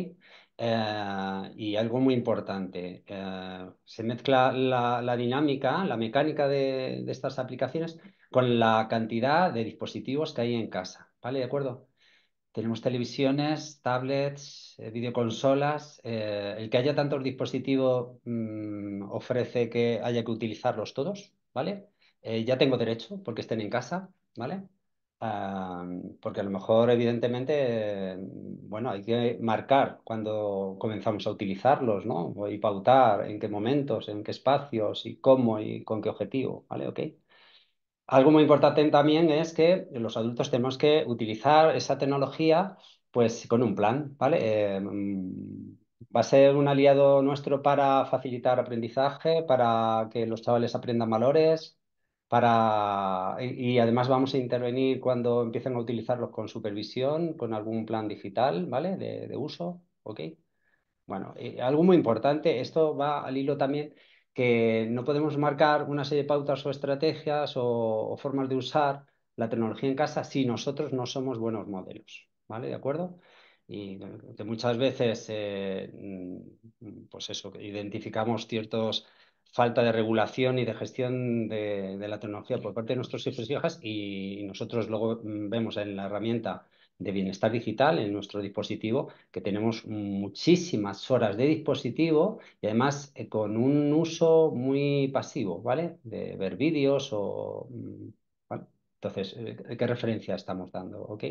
Eh, y algo muy importante, eh, se mezcla la, la dinámica, la mecánica de de estas aplicaciones con la cantidad de dispositivos que hay en casa, ¿vale? ¿De acuerdo? Tenemos televisiones, tablets, eh, videoconsolas. Eh, el que haya tantos dispositivos mm, ofrece que haya que utilizarlos todos, ¿vale? Eh, ya tengo derecho porque estén en casa, ¿vale? Ah, porque a lo mejor, evidentemente, eh, bueno, hay que marcar cuando comenzamos a utilizarlos, ¿no? Y pautar en qué momentos, en qué espacios y cómo y con qué objetivo, ¿vale? ¿Ok? Algo muy importante también es que los adultos tenemos que utilizar esa tecnología pues con un plan, ¿vale? Eh, mm, va a ser un aliado nuestro para facilitar aprendizaje, para que los chavales aprendan valores, para... y, y además vamos a intervenir cuando empiecen a utilizarlos con supervisión, con algún plan digital, ¿vale? De, de uso, ¿ok? Bueno, eh, algo muy importante, esto va al hilo también, que no podemos marcar una serie de pautas o estrategias o, o formas de usar la tecnología en casa si nosotros no somos buenos modelos, ¿vale? ¿De acuerdo? Y eh, que muchas veces, eh, mm, pues eso, que identificamos ciertos falta de regulación y de gestión de, de la tecnología por parte de nuestros hijos y hijas y nosotros luego mm, vemos en la herramienta de bienestar digital en nuestro dispositivo que tenemos muchísimas horas de dispositivo y además eh, con un uso muy pasivo, ¿vale? De ver vídeos o... mm, ¿vale? Entonces, eh, ¿qué referencia estamos dando? ¿Ok?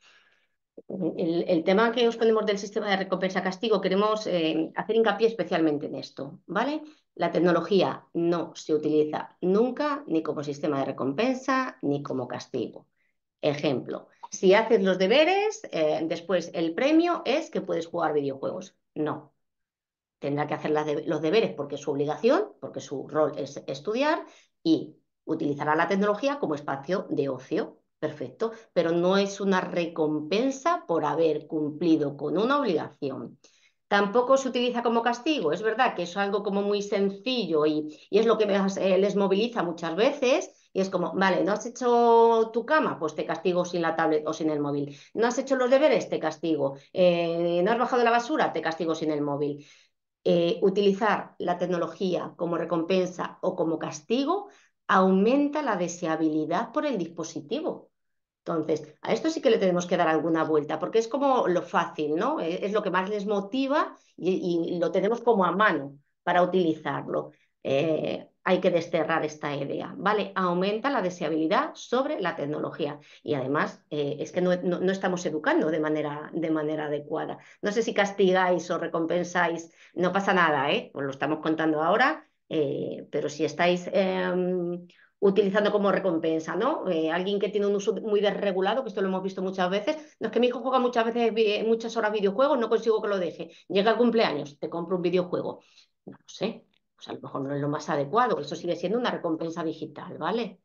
El, el tema que os ponemos del sistema de recompensa-castigo, queremos eh, hacer hincapié especialmente en esto, ¿vale? La tecnología no se utiliza nunca ni como sistema de recompensa ni como castigo. Ejemplo, si haces los deberes, eh, después el premio es que puedes jugar videojuegos. No, tendrá que hacer de los deberes porque es su obligación, porque su rol es estudiar y utilizará la tecnología como espacio de ocio. Perfecto, pero no es una recompensa por haber cumplido con una obligación. Tampoco se utiliza como castigo. Es verdad que es algo como muy sencillo y, y es lo que eh, les moviliza muchas veces. Y es como, vale, ¿no has hecho tu cama? Pues te castigo sin la tablet o sin el móvil. ¿No has hecho los deberes? Te castigo. Eh, ¿no has bajado la basura? Te castigo sin el móvil. Eh, utilizar la tecnología como recompensa o como castigo aumenta la deseabilidad por el dispositivo. Entonces, a esto sí que le tenemos que dar alguna vuelta, porque es como lo fácil, ¿no? Es, es lo que más les motiva y, y, lo tenemos como a mano para utilizarlo. Eh, hay que desterrar esta idea, ¿vale? Aumenta la deseabilidad sobre la tecnología y además eh, es que no, no, no, estamos educando de manera, de manera adecuada. No sé si castigáis o recompensáis, no pasa nada, ¿eh? Os lo estamos contando ahora, eh, pero si estáis... Eh, utilizando como recompensa, ¿no? Eh, alguien que tiene un uso muy desregulado, que esto lo hemos visto muchas veces, no es que mi hijo juega muchas veces, muchas horas videojuegos, no consigo que lo deje. Llega el cumpleaños, te compro un videojuego. No lo sé, pues a lo mejor no es lo más adecuado, eso sigue siendo una recompensa digital, ¿vale?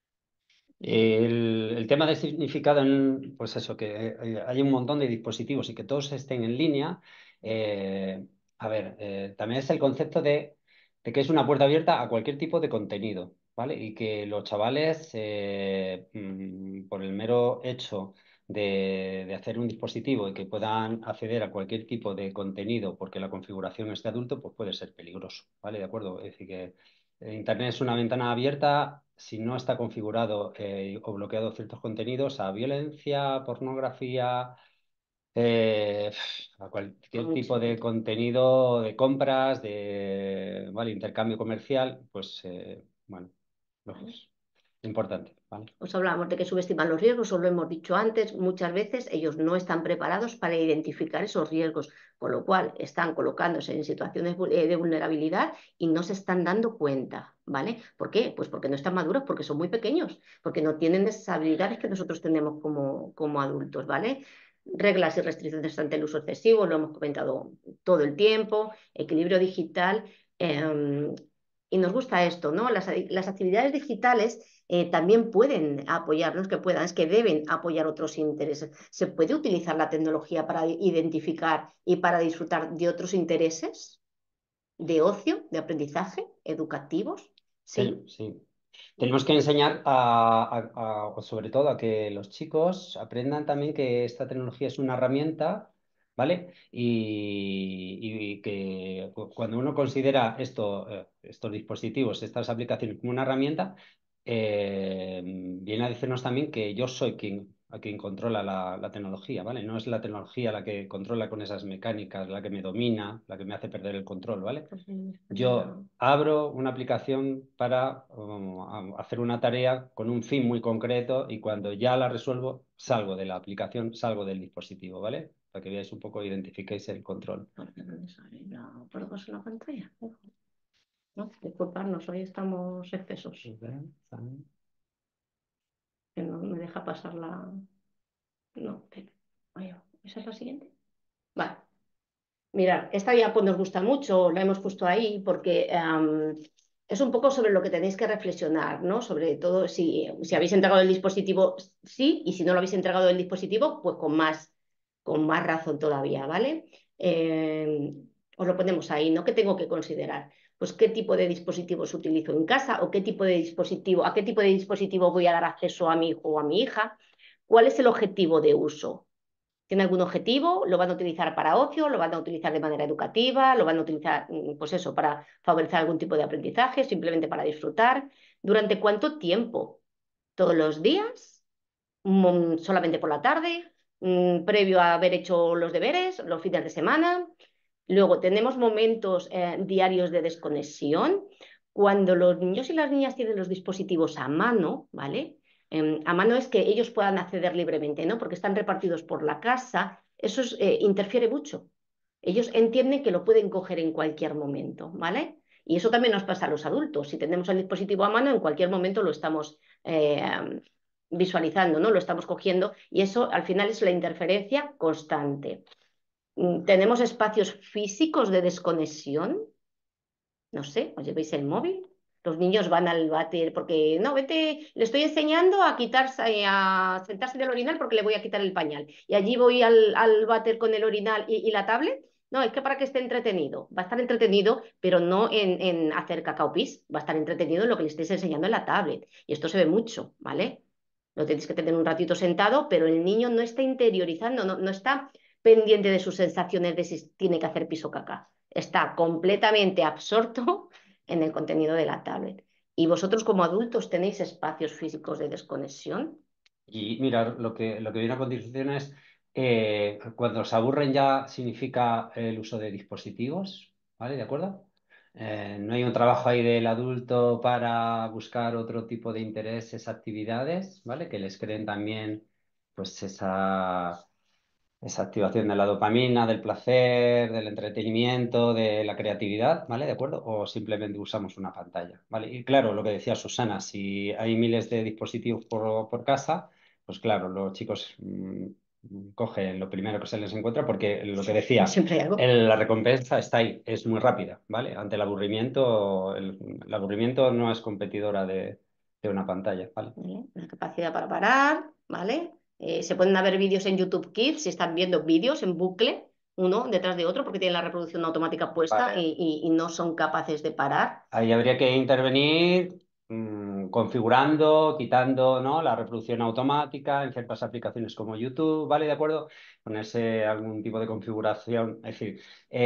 El, el tema de significado, en, pues eso, que eh, hay un montón de dispositivos y que todos estén en línea. eh, a ver, eh, también es el concepto de, de que es una puerta abierta a cualquier tipo de contenido, ¿vale? Y que los chavales, eh, mm, por el mero hecho de, de hacer un dispositivo y que puedan acceder a cualquier tipo de contenido porque la configuración es de adulto, pues puede ser peligroso, ¿vale? ¿De acuerdo? Es decir, que eh, Internet es una ventana abierta si no está configurado eh, o bloqueado ciertos contenidos a violencia, pornografía, eh, a cualquier tipo Sí. de contenido de compras, de ¿vale? Intercambio comercial, pues eh, bueno, ¿Vale? pues, importante, ¿vale? Os hablamos de que subestiman los riesgos, os lo hemos dicho antes, muchas veces ellos no están preparados para identificar esos riesgos, con lo cual están colocándose en situaciones eh, de vulnerabilidad y no se están dando cuenta, ¿vale? ¿Por qué? Pues porque no están maduros, porque son muy pequeños, porque no tienen esas habilidades que nosotros tenemos como, como adultos, ¿vale? reglas y restricciones ante el uso excesivo, lo hemos comentado todo el tiempo, equilibrio digital. Eh, y nos gusta esto, ¿no? Las, las actividades digitales eh, también pueden apoyar, no es que puedan, es que deben apoyar otros intereses. ¿Se puede utilizar la tecnología para identificar y para disfrutar de otros intereses de ocio, de aprendizaje, educativos? Sí. Ten- sí. Tenemos que enseñar a, a- a- sobre todo a que los chicos aprendan también que esta tecnología es una herramienta, ¿vale? Y, y que cu- cuando uno considera esto, eh, estos dispositivos, estas aplicaciones como una herramienta, eh, viene a decirnos también que yo soy quien, a quien controla la, la tecnología, ¿vale? No es la tecnología la que controla con esas mecánicas, la que me domina, la que me hace perder el control, ¿vale? Pues, mm, Yo abro una aplicación para um, a- hacer una tarea con un fin muy concreto y cuando ya la resuelvo, salgo de la aplicación, salgo del dispositivo, ¿vale? Para que veáis un poco, identifiquéis el control. ¿por qué no me sale la, por dos en la pantalla? ¿No? Disculparnos, hoy estamos excesos, que no me deja pasar la... No, pero... Ahí va. ¿Esa es la siguiente? Vale. Mirad, esta ya pues, nos gusta mucho, la hemos puesto ahí porque um, es un poco sobre lo que tenéis que reflexionar, ¿no? Sobre todo si, si habéis entregado el dispositivo, sí, y si no lo habéis entregado el dispositivo, pues con más, con más razón todavía, ¿vale? Eh, os lo ponemos ahí, ¿no? ¿Qué tengo que considerar? Pues qué tipo de dispositivos utilizo en casa o qué tipo de dispositivo, a qué tipo de dispositivo voy a dar acceso a mi hijo o a mi hija. ¿Cuál es el objetivo de uso? ¿Tiene algún objetivo? ¿Lo van a utilizar para ocio? ¿Lo van a utilizar de manera educativa? ¿Lo van a utilizar, mm, pues eso, para favorecer algún tipo de aprendizaje? ¿Simplemente para disfrutar? ¿Durante cuánto tiempo? ¿Todos los días? Mm, ¿Solamente por la tarde? Mm, ¿Previo a haber hecho los deberes? ¿Los fines de semana? Luego, tenemos momentos eh, diarios de desconexión. Cuando los niños y las niñas tienen los dispositivos a mano, ¿vale? Eh, a mano es que ellos puedan acceder libremente, ¿no? Porque están repartidos por la casa. Eso es, eh, interfiere mucho. Ellos entienden que lo pueden coger en cualquier momento, ¿vale? Y eso también nos pasa a los adultos. Si tenemos el dispositivo a mano, en cualquier momento lo estamos eh, visualizando, ¿no? Lo estamos cogiendo y eso al final es la interferencia constante. ¿Tenemos espacios físicos de desconexión? No sé, ¿os llevéis el móvil? Los niños van al váter porque, no, vete, le estoy enseñando a quitarse, a sentarse del orinal porque le voy a quitar el pañal. Y allí voy al, al váter con el orinal y, y la tablet. No, es que para que esté entretenido. Va a estar entretenido, pero no en, en hacer cacao pis. Va a estar entretenido en lo que le estés enseñando en la tablet. Y esto se ve mucho, ¿vale? Lo tenéis que tener un ratito sentado, pero el niño no está interiorizando, no, no está pendiente de sus sensaciones de si tiene que hacer pis o caca. Está completamente absorto en el contenido de la tablet. ¿Y vosotros como adultos tenéis espacios físicos de desconexión? Y mira, lo que, lo que viene a continuación es, eh, cuando se aburren ya significa el uso de dispositivos, ¿vale? ¿De acuerdo? Eh, no hay un trabajo ahí del adulto para buscar otro tipo de intereses, actividades, ¿vale? Que les creen también, pues, esa, esa activación de la dopamina, del placer, del entretenimiento, de la creatividad, ¿vale? ¿De acuerdo? O simplemente usamos una pantalla, ¿vale? Y claro, lo que decía Susana, si hay miles de dispositivos por, por casa, pues claro, los chicos mm, cogen lo primero que se les encuentra porque lo que decía, Siempre hay algo. el- la recompensa está ahí, es muy rápida, ¿vale? Ante el aburrimiento, el, el aburrimiento no es competidora de, de una pantalla, ¿vale? ¿Vale? La capacidad para parar, ¿vale? Eh, se pueden ver vídeos en YouTube Kids, si están viendo vídeos en bucle, uno detrás de otro, porque tienen la reproducción automática puesta Vale. y, y- y no son capaces de parar. Ahí habría que intervenir mm, configurando, quitando, ¿no? La reproducción automática en ciertas aplicaciones como YouTube, ¿vale? ¿De acuerdo? Ponerse algún tipo de configuración. Es decir,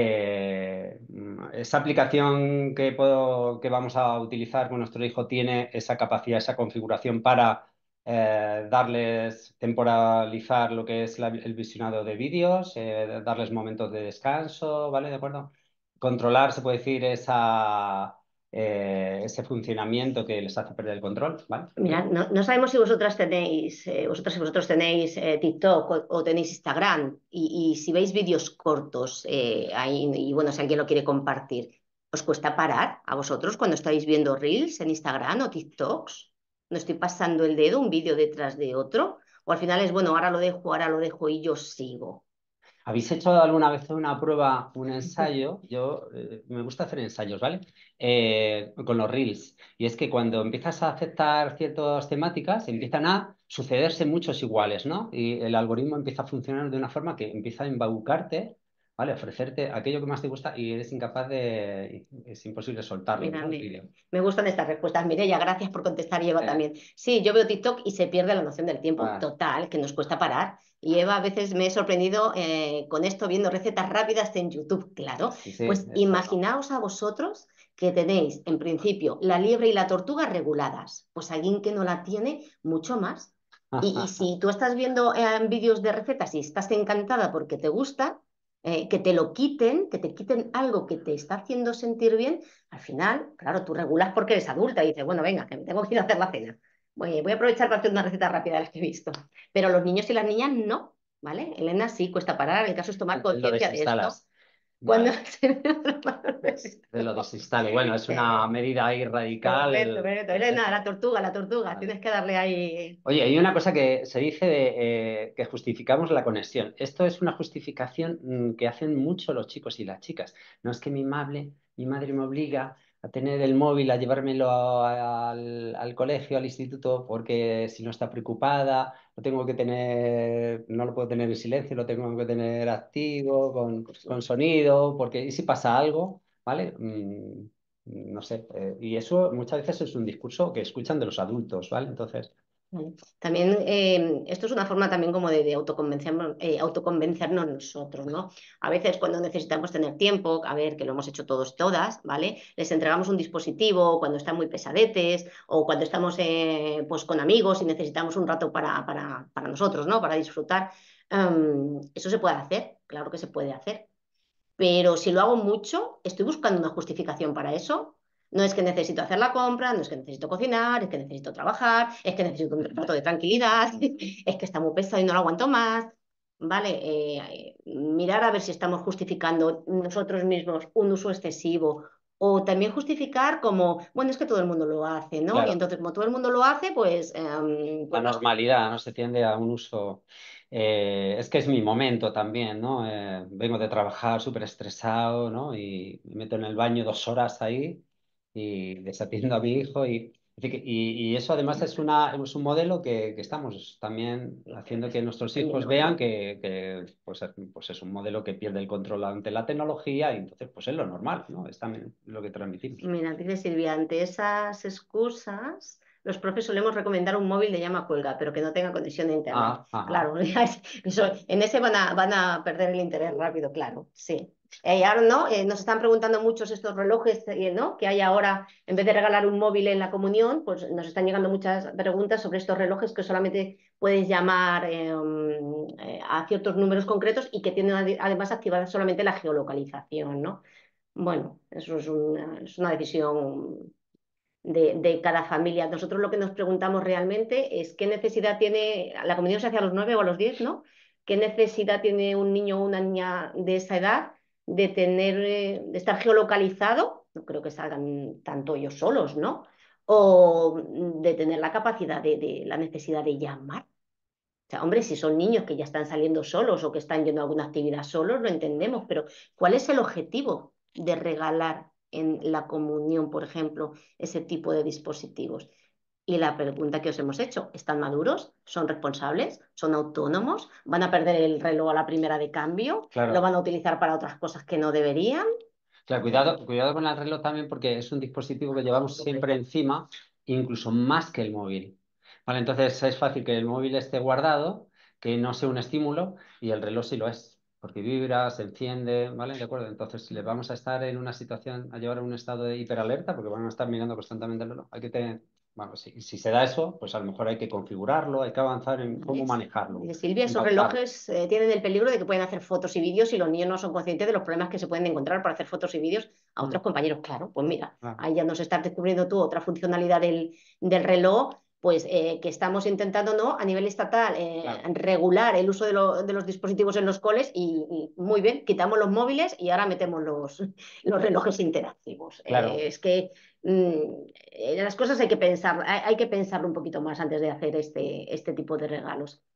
eh, mm, esa aplicación que, puedo, que vamos a utilizar con nuestro hijo tiene esa capacidad, esa configuración para eh, darles, temporalizar lo que es la- el visionado de vídeos, eh, darles momentos de descanso, ¿vale? ¿De acuerdo? Controlar, se puede decir, esa eh, ese funcionamiento que les hace perder el control, ¿vale? Mirad, no, no sabemos si vosotras tenéis, eh, vosotras y vosotros tenéis eh, TikTok o, o tenéis Instagram y, y si veis vídeos cortos eh, ahí, y bueno, si alguien lo quiere compartir, ¿os cuesta parar a vosotros cuando estáis viendo Reels en Instagram o TikToks? ¿No estoy pasando el dedo un vídeo detrás de otro? O al final es, bueno, ahora lo dejo, ahora lo dejo y yo sigo. ¿Habéis hecho alguna vez una prueba, un ensayo? Yo eh, me gusta hacer ensayos, ¿vale? Eh, con los reels. Y es que cuando empiezas a aceptar ciertas temáticas, empiezan a sucederse muchos iguales, ¿no? Y el algoritmo empieza a funcionar de una forma que empieza a embaucarte, ¿vale? Ofrecerte aquello que más te gusta y eres incapaz de... Es imposible soltarlo, Mira, ¿no? El me, vídeo. me gustan estas respuestas. Mireia, gracias por contestar y Eva Eh, también. Sí, yo veo TikTok y se pierde la noción del tiempo. ah, Total, que nos cuesta parar. Y Eva, a veces me he sorprendido eh, con esto viendo recetas rápidas en YouTube, claro. sí, sí, Pues eso. imaginaos a vosotros que tenéis, en principio, la liebre y la tortuga reguladas. Pues alguien que no la tiene, mucho más. Y, y si tú estás viendo eh, vídeos de recetas y estás encantada porque te gusta, eh, que te lo quiten, que te quiten algo que te está haciendo sentir bien, al final, claro, tú regulas porque eres adulta y dices, bueno, venga, que me tengo que ir a hacer la cena. Voy, voy a aprovechar para hacer una receta rápida de las que he visto. Pero los niños y las niñas no, ¿vale? Elena sí, cuesta parar. El caso es tomar Lo conciencia de esto. desinstalas. Cuando Vale. se... Te lo desinstalo. Bueno, es una medida ahí Correcto, radical. correcto. Elena, Perfecto. la tortuga, la tortuga. Vale. Tienes que darle ahí. Oye, hay una cosa que se dice de, eh, que justificamos la conexión. Esto es una justificación mm, que hacen mucho los chicos y las chicas. No es que mi madre, mi madre me obliga a tener el móvil, a llevármelo a- al, al colegio, al instituto, porque si no está preocupada, lo tengo que tener, no lo puedo tener en silencio, lo tengo que tener activo, con, con sonido, porque ¿y si pasa algo? ¿Vale? Mm, no sé. Eh, y eso muchas veces es un discurso que escuchan de los adultos, ¿vale? Entonces. Vale. También eh, esto es una forma también como de, de autoconvencernos, eh, autoconvencernos nosotros, ¿no? A veces cuando necesitamos tener tiempo, a ver, que lo hemos hecho todos y todas, ¿vale? Les entregamos un dispositivo cuando están muy pesadetes o cuando estamos eh, pues con amigos y necesitamos un rato para, para, para nosotros, ¿no? Para disfrutar. Um, eso se puede hacer, claro que se puede hacer. Pero si lo hago mucho, estoy buscando una justificación para eso. No es que necesito hacer la compra, no es que necesito cocinar, es que necesito trabajar, es que necesito un rato de tranquilidad, es que está muy pesado y no lo aguanto más. Vale, eh, mirar a ver si estamos justificando nosotros mismos un uso excesivo o también justificar como, bueno, es que todo el mundo lo hace, ¿no? Y Claro, entonces como todo el mundo lo hace, pues, eh, la pues no. normalidad, ¿no? Se tiende a un uso. Eh, es que es mi momento también, ¿no? Eh, vengo de trabajar súper estresado, ¿no? Y me meto en el baño dos horas ahí y desatiendo a mi hijo. Y, es decir que- y, y eso además es, una, es un modelo que, que estamos también haciendo que nuestros hijos Aprendiendo. vean que, que, pues, es- pues es un modelo que pierde el control ante la tecnología y entonces pues es lo normal, ¿no? Es también lo que transmitimos. Mira, dice Silvia, ante esas excusas, los profes solemos recomendar un móvil de llama cuelga, pero que no tenga conexión a internet. Ah, ajá. Claro, eso, en ese van a, van a perder el interés rápido, claro, sí. Eh, ahora no, Eh, nos están preguntando muchos estos relojes, eh, ¿no? Que hay ahora, en vez de regalar un móvil en la comunión, pues nos están llegando muchas preguntas sobre estos relojes que solamente puedes llamar eh, um, eh, a ciertos números concretos y que tienen ade- además activada solamente la geolocalización, ¿no? Bueno, eso es una, es una decisión de, de cada familia. Nosotros lo que nos preguntamos realmente es qué necesidad tiene, la comunión se hace a los nueve o a los diez, ¿no? ¿Qué necesidad tiene un niño o una niña de esa edad de tener, eh, de estar geolocalizado? No creo que salgan tanto ellos solos, ¿no? O de tener la capacidad de, de la necesidad de llamar. O sea, hombre, si son niños que ya están saliendo solos o que están yendo a alguna actividad solos, lo entendemos, pero ¿cuál es el objetivo de regalar en la comunión, por ejemplo, ese tipo de dispositivos? Y la pregunta que os hemos hecho, ¿están maduros? ¿Son responsables? ¿Son autónomos? ¿Van a perder el reloj a la primera de cambio? ¿Lo Claro. van a utilizar para otras cosas que no deberían? Claro, cuidado, cuidado con el reloj también porque es un dispositivo que llevamos siempre encima, incluso más que el móvil. Vale, entonces es fácil que el móvil esté guardado, que no sea un estímulo y el reloj sí lo es, porque vibra, se enciende, ¿vale? De acuerdo. Entonces le vamos a estar en una situación, a llevar a un estado de hiperalerta porque van a estar mirando constantemente el reloj. Hay que tener, bueno, si, si se da eso, pues a lo mejor hay que configurarlo, hay que avanzar en cómo ¿Vale? manejarlo, Dice Silvia, esos embautarlo. relojes eh, tienen el peligro de que pueden hacer fotos y vídeos y los niños no son conscientes de los problemas que se pueden encontrar para hacer fotos y vídeos a Mm, otros compañeros. Claro, pues mira, claro, ahí ya nos estás descubriendo tú otra funcionalidad del, del reloj, pues eh, que estamos intentando, ¿no? A nivel estatal, eh, claro, regular el uso de, lo- de los dispositivos en los coles y, y muy bien, quitamos los móviles y ahora metemos los, los relojes interactivos. claro. Eh, es que mm, eh, las cosas hay que pensar, hay, hay que pensarlo un poquito más antes de hacer este, este tipo de regalos.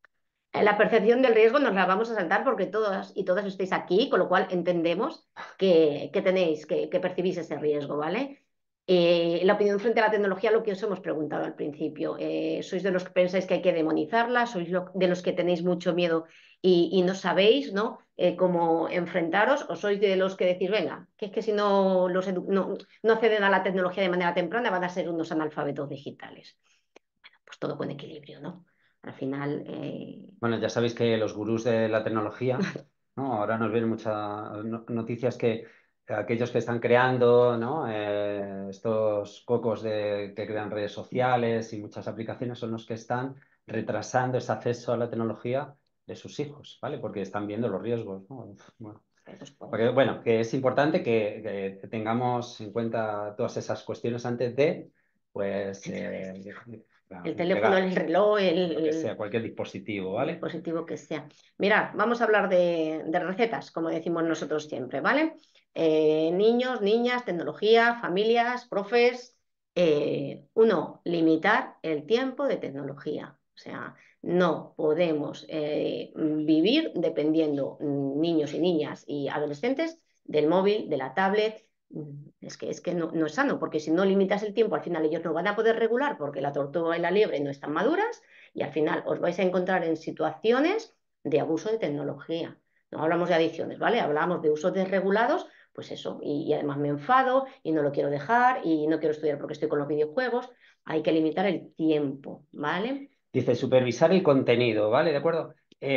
La percepción del riesgo nos la vamos a saltar porque todas y todas estáis aquí, con lo cual entendemos que, que tenéis, que, que, percibís ese riesgo, ¿vale? Eh, la opinión frente a la tecnología, lo que os hemos preguntado al principio, eh, ¿sois de los que pensáis que hay que demonizarla? ¿Sois lo, de los que tenéis mucho miedo y, y no sabéis, ¿no? Eh, cómo enfrentaros? ¿O sois de los que decís, venga, que es que si no, los no, no acceden a la tecnología de manera temprana van a ser unos analfabetos digitales? Pues todo con equilibrio, ¿no? Al final... Eh... Bueno, ya sabéis que los gurús de la tecnología, ¿no? Ahora nos vienen muchas no- noticias que aquellos que están creando, ¿no? Eh, estos cocos de, que crean redes sociales y muchas aplicaciones son los que están retrasando ese acceso a la tecnología de sus hijos, ¿vale? Porque están viendo los riesgos, ¿no? Bueno, porque, bueno, que es importante que, que tengamos en cuenta todas esas cuestiones antes de, pues, eh, el teléfono, llegar, el reloj, el, lo que sea, el, cualquier dispositivo, el ¿vale? dispositivo que sea. Mirad, vamos a hablar de, de recetas, como decimos nosotros siempre, ¿vale? Eh, niños, niñas, tecnología, familias, profes. Eh, uno, limitar el tiempo de tecnología. O sea, no podemos eh, vivir dependiendo mm, niños y niñas y adolescentes del móvil, de la tablet. Es que, es que no, no es sano, porque si no limitas el tiempo, al final ellos no van a poder regular porque la tortuga y la liebre no están maduras y al final os vais a encontrar en situaciones de abuso de tecnología. No hablamos de adicciones, ¿vale? Hablamos de usos desregulados, pues eso, y, y además me enfado y no lo quiero dejar y no quiero estudiar porque estoy con los videojuegos. Hay que limitar el tiempo, ¿vale? Dice supervisar el contenido, ¿vale? ¿De acuerdo?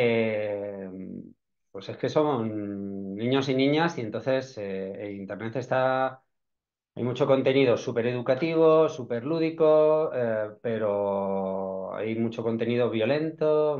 Eh, pues es que son niños y niñas y entonces eh, Internet está. Hay mucho contenido súper educativo, súper lúdico, eh, pero hay mucho contenido violento,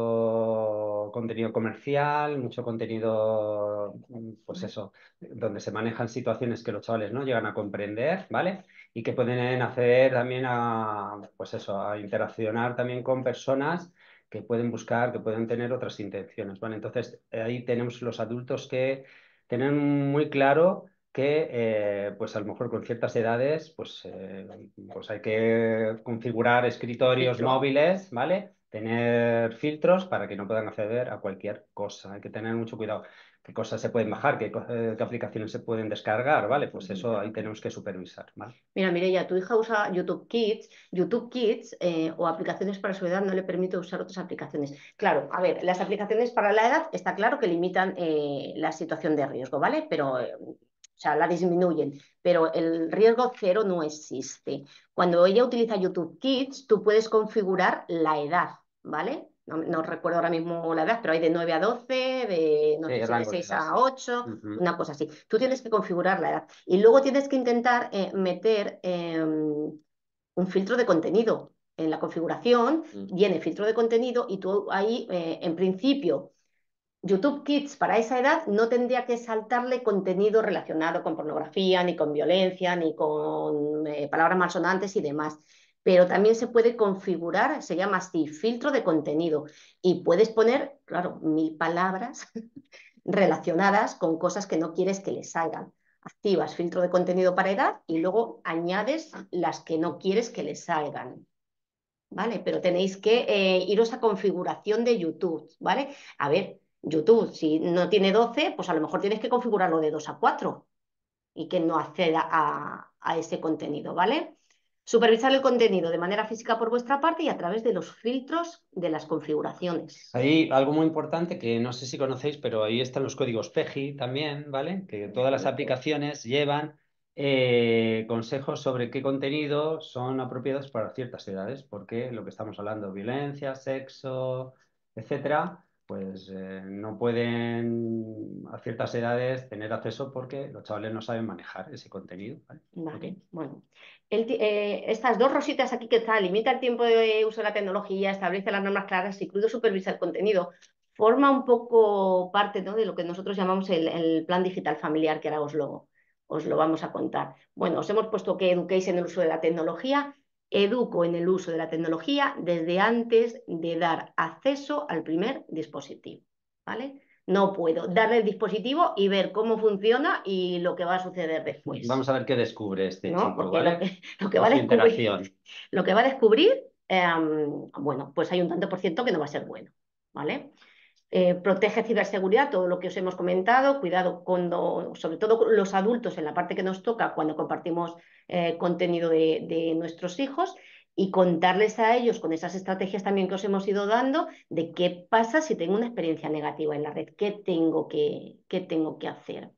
mucho contenido comercial, mucho contenido, pues eso, donde se manejan situaciones que los chavales no llegan a comprender, ¿vale? Y que pueden acceder también a, pues eso, a interaccionar también con personas que pueden buscar, que pueden tener otras intenciones, ¿vale? Entonces, ahí tenemos los adultos que tienen muy claro que eh, pues a lo mejor con ciertas edades pues, eh, pues hay que configurar escritorios Filtro. móviles, ¿vale? Tener filtros para que no puedan acceder a cualquier cosa. Hay que tener mucho cuidado. ¿Qué cosas se pueden bajar? ¿Qué, co- eh, qué aplicaciones se pueden descargar? ¿Vale? Pues eso ahí tenemos que supervisar, ¿vale? Mira, Mireia, tu hija usa YouTube Kids. YouTube Kids eh, o aplicaciones para su edad no le permite usar otras aplicaciones. Claro, a ver, las aplicaciones para la edad está claro que limitan eh, la situación de riesgo, ¿vale? Pero, eh, o sea, la disminuyen. Pero el riesgo cero no existe. Cuando ella utiliza YouTube Kids, tú puedes configurar la edad, ¿vale? No, no recuerdo ahora mismo la edad, pero hay de nueve a doce, de no Sí, sé si de rango de seis edad, a sí. ocho, Ujú. una cosa así. Tú tienes que configurar la edad. Y luego tienes que intentar eh, meter eh, un filtro de contenido. En la configuración Mm. viene filtro de contenido y tú ahí, eh, en principio, YouTube Kids para esa edad no tendría que saltarle contenido relacionado con pornografía, ni con violencia, ni con eh, palabras malsonantes y demás. Pero también se puede configurar, se llama así, filtro de contenido. Y puedes poner, claro, mil palabras relacionadas con cosas que no quieres que les salgan. Activas filtro de contenido para edad y luego añades las que no quieres que les salgan. ¿Vale? Pero tenéis que eh, iros a configuración de YouTube, ¿vale? A ver, YouTube, si no tiene doce, pues a lo mejor tienes que configurarlo de dos a cuatro y que no acceda a, a ese contenido, ¿vale? Supervisar el contenido de manera física por vuestra parte y a través de los filtros de las configuraciones. Hay algo muy importante que no sé si conocéis, pero ahí están los códigos PEGI también, ¿vale? Que todas las aplicaciones llevan eh, consejos sobre qué contenidos son apropiados para ciertas edades, porque lo que estamos hablando, violencia, sexo, etcétera, pues eh, no pueden a ciertas edades tener acceso porque los chavales no saben manejar ese contenido, ¿vale? ¿Ok? Vale, bueno. El eh, estas dos rositas aquí que está, limita el tiempo de uso de la tecnología, establece las normas claras, incluso supervisa el contenido, forma un poco parte, ¿no?, de lo que nosotros llamamos el, el plan digital familiar, que ahora os lo, os lo vamos a contar. Bueno, os hemos puesto que eduquéis en el uso de la tecnología. Educo en el uso de la tecnología desde antes de dar acceso al primer dispositivo, ¿vale? No puedo darle el dispositivo y ver cómo funciona y lo que va a suceder Vamos después, a ver qué descubre este ¿no? chico, Porque lo ¿vale? que, lo que va Con a su descubrir, interacción. lo que va a descubrir, eh, bueno, pues hay un tanto por ciento que no va a ser bueno, ¿vale? Eh, protege ciberseguridad, todo lo que os hemos comentado, cuidado cuando, sobre todo los adultos en la parte que nos toca cuando compartimos eh, contenido de, de nuestros hijos y contarles a ellos con esas estrategias también que os hemos ido dando de qué pasa si tengo una experiencia negativa en la red, qué tengo que, qué tengo que hacer.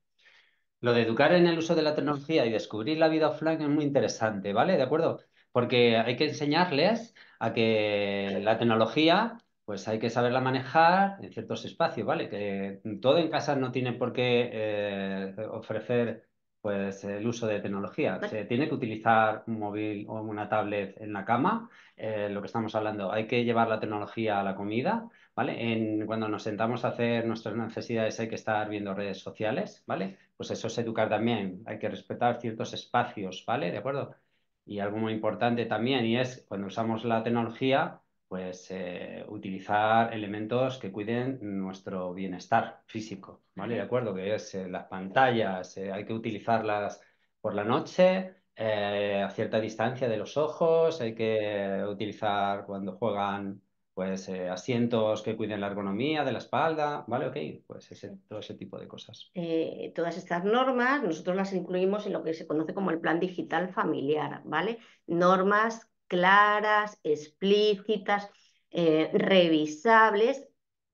Lo de educar en el uso de la tecnología y descubrir la vida offline es muy interesante, ¿vale? ¿De acuerdo? Porque hay que enseñarles a que la tecnología, pues hay que saberla manejar en ciertos espacios, ¿vale? Que todo en casa no tiene por qué eh, ofrecer, pues, el uso de tecnología. Se tiene que utilizar un móvil o una tablet en la cama, eh, lo que estamos hablando. Hay que llevar la tecnología a la comida, ¿vale? En, cuando nos sentamos a hacer nuestras necesidades hay que estar viendo redes sociales, ¿vale? Pues eso es educar también. Hay que respetar ciertos espacios, ¿vale? ¿De acuerdo? Y algo muy importante también, y es cuando usamos la tecnología, pues eh, utilizar elementos que cuiden nuestro bienestar físico, ¿vale? ¿De ¿Vale? acuerdo? Que es eh, las pantallas, eh, hay que utilizarlas por la noche, eh, a cierta distancia de los ojos, hay que utilizar cuando juegan pues eh, asientos que cuiden la ergonomía de la espalda, ¿vale? Ok, pues ese, todo ese tipo de cosas. Eh, todas estas normas nosotros las incluimos en lo que se conoce como el plan digital familiar, ¿vale? Normas claras, explícitas, eh, revisables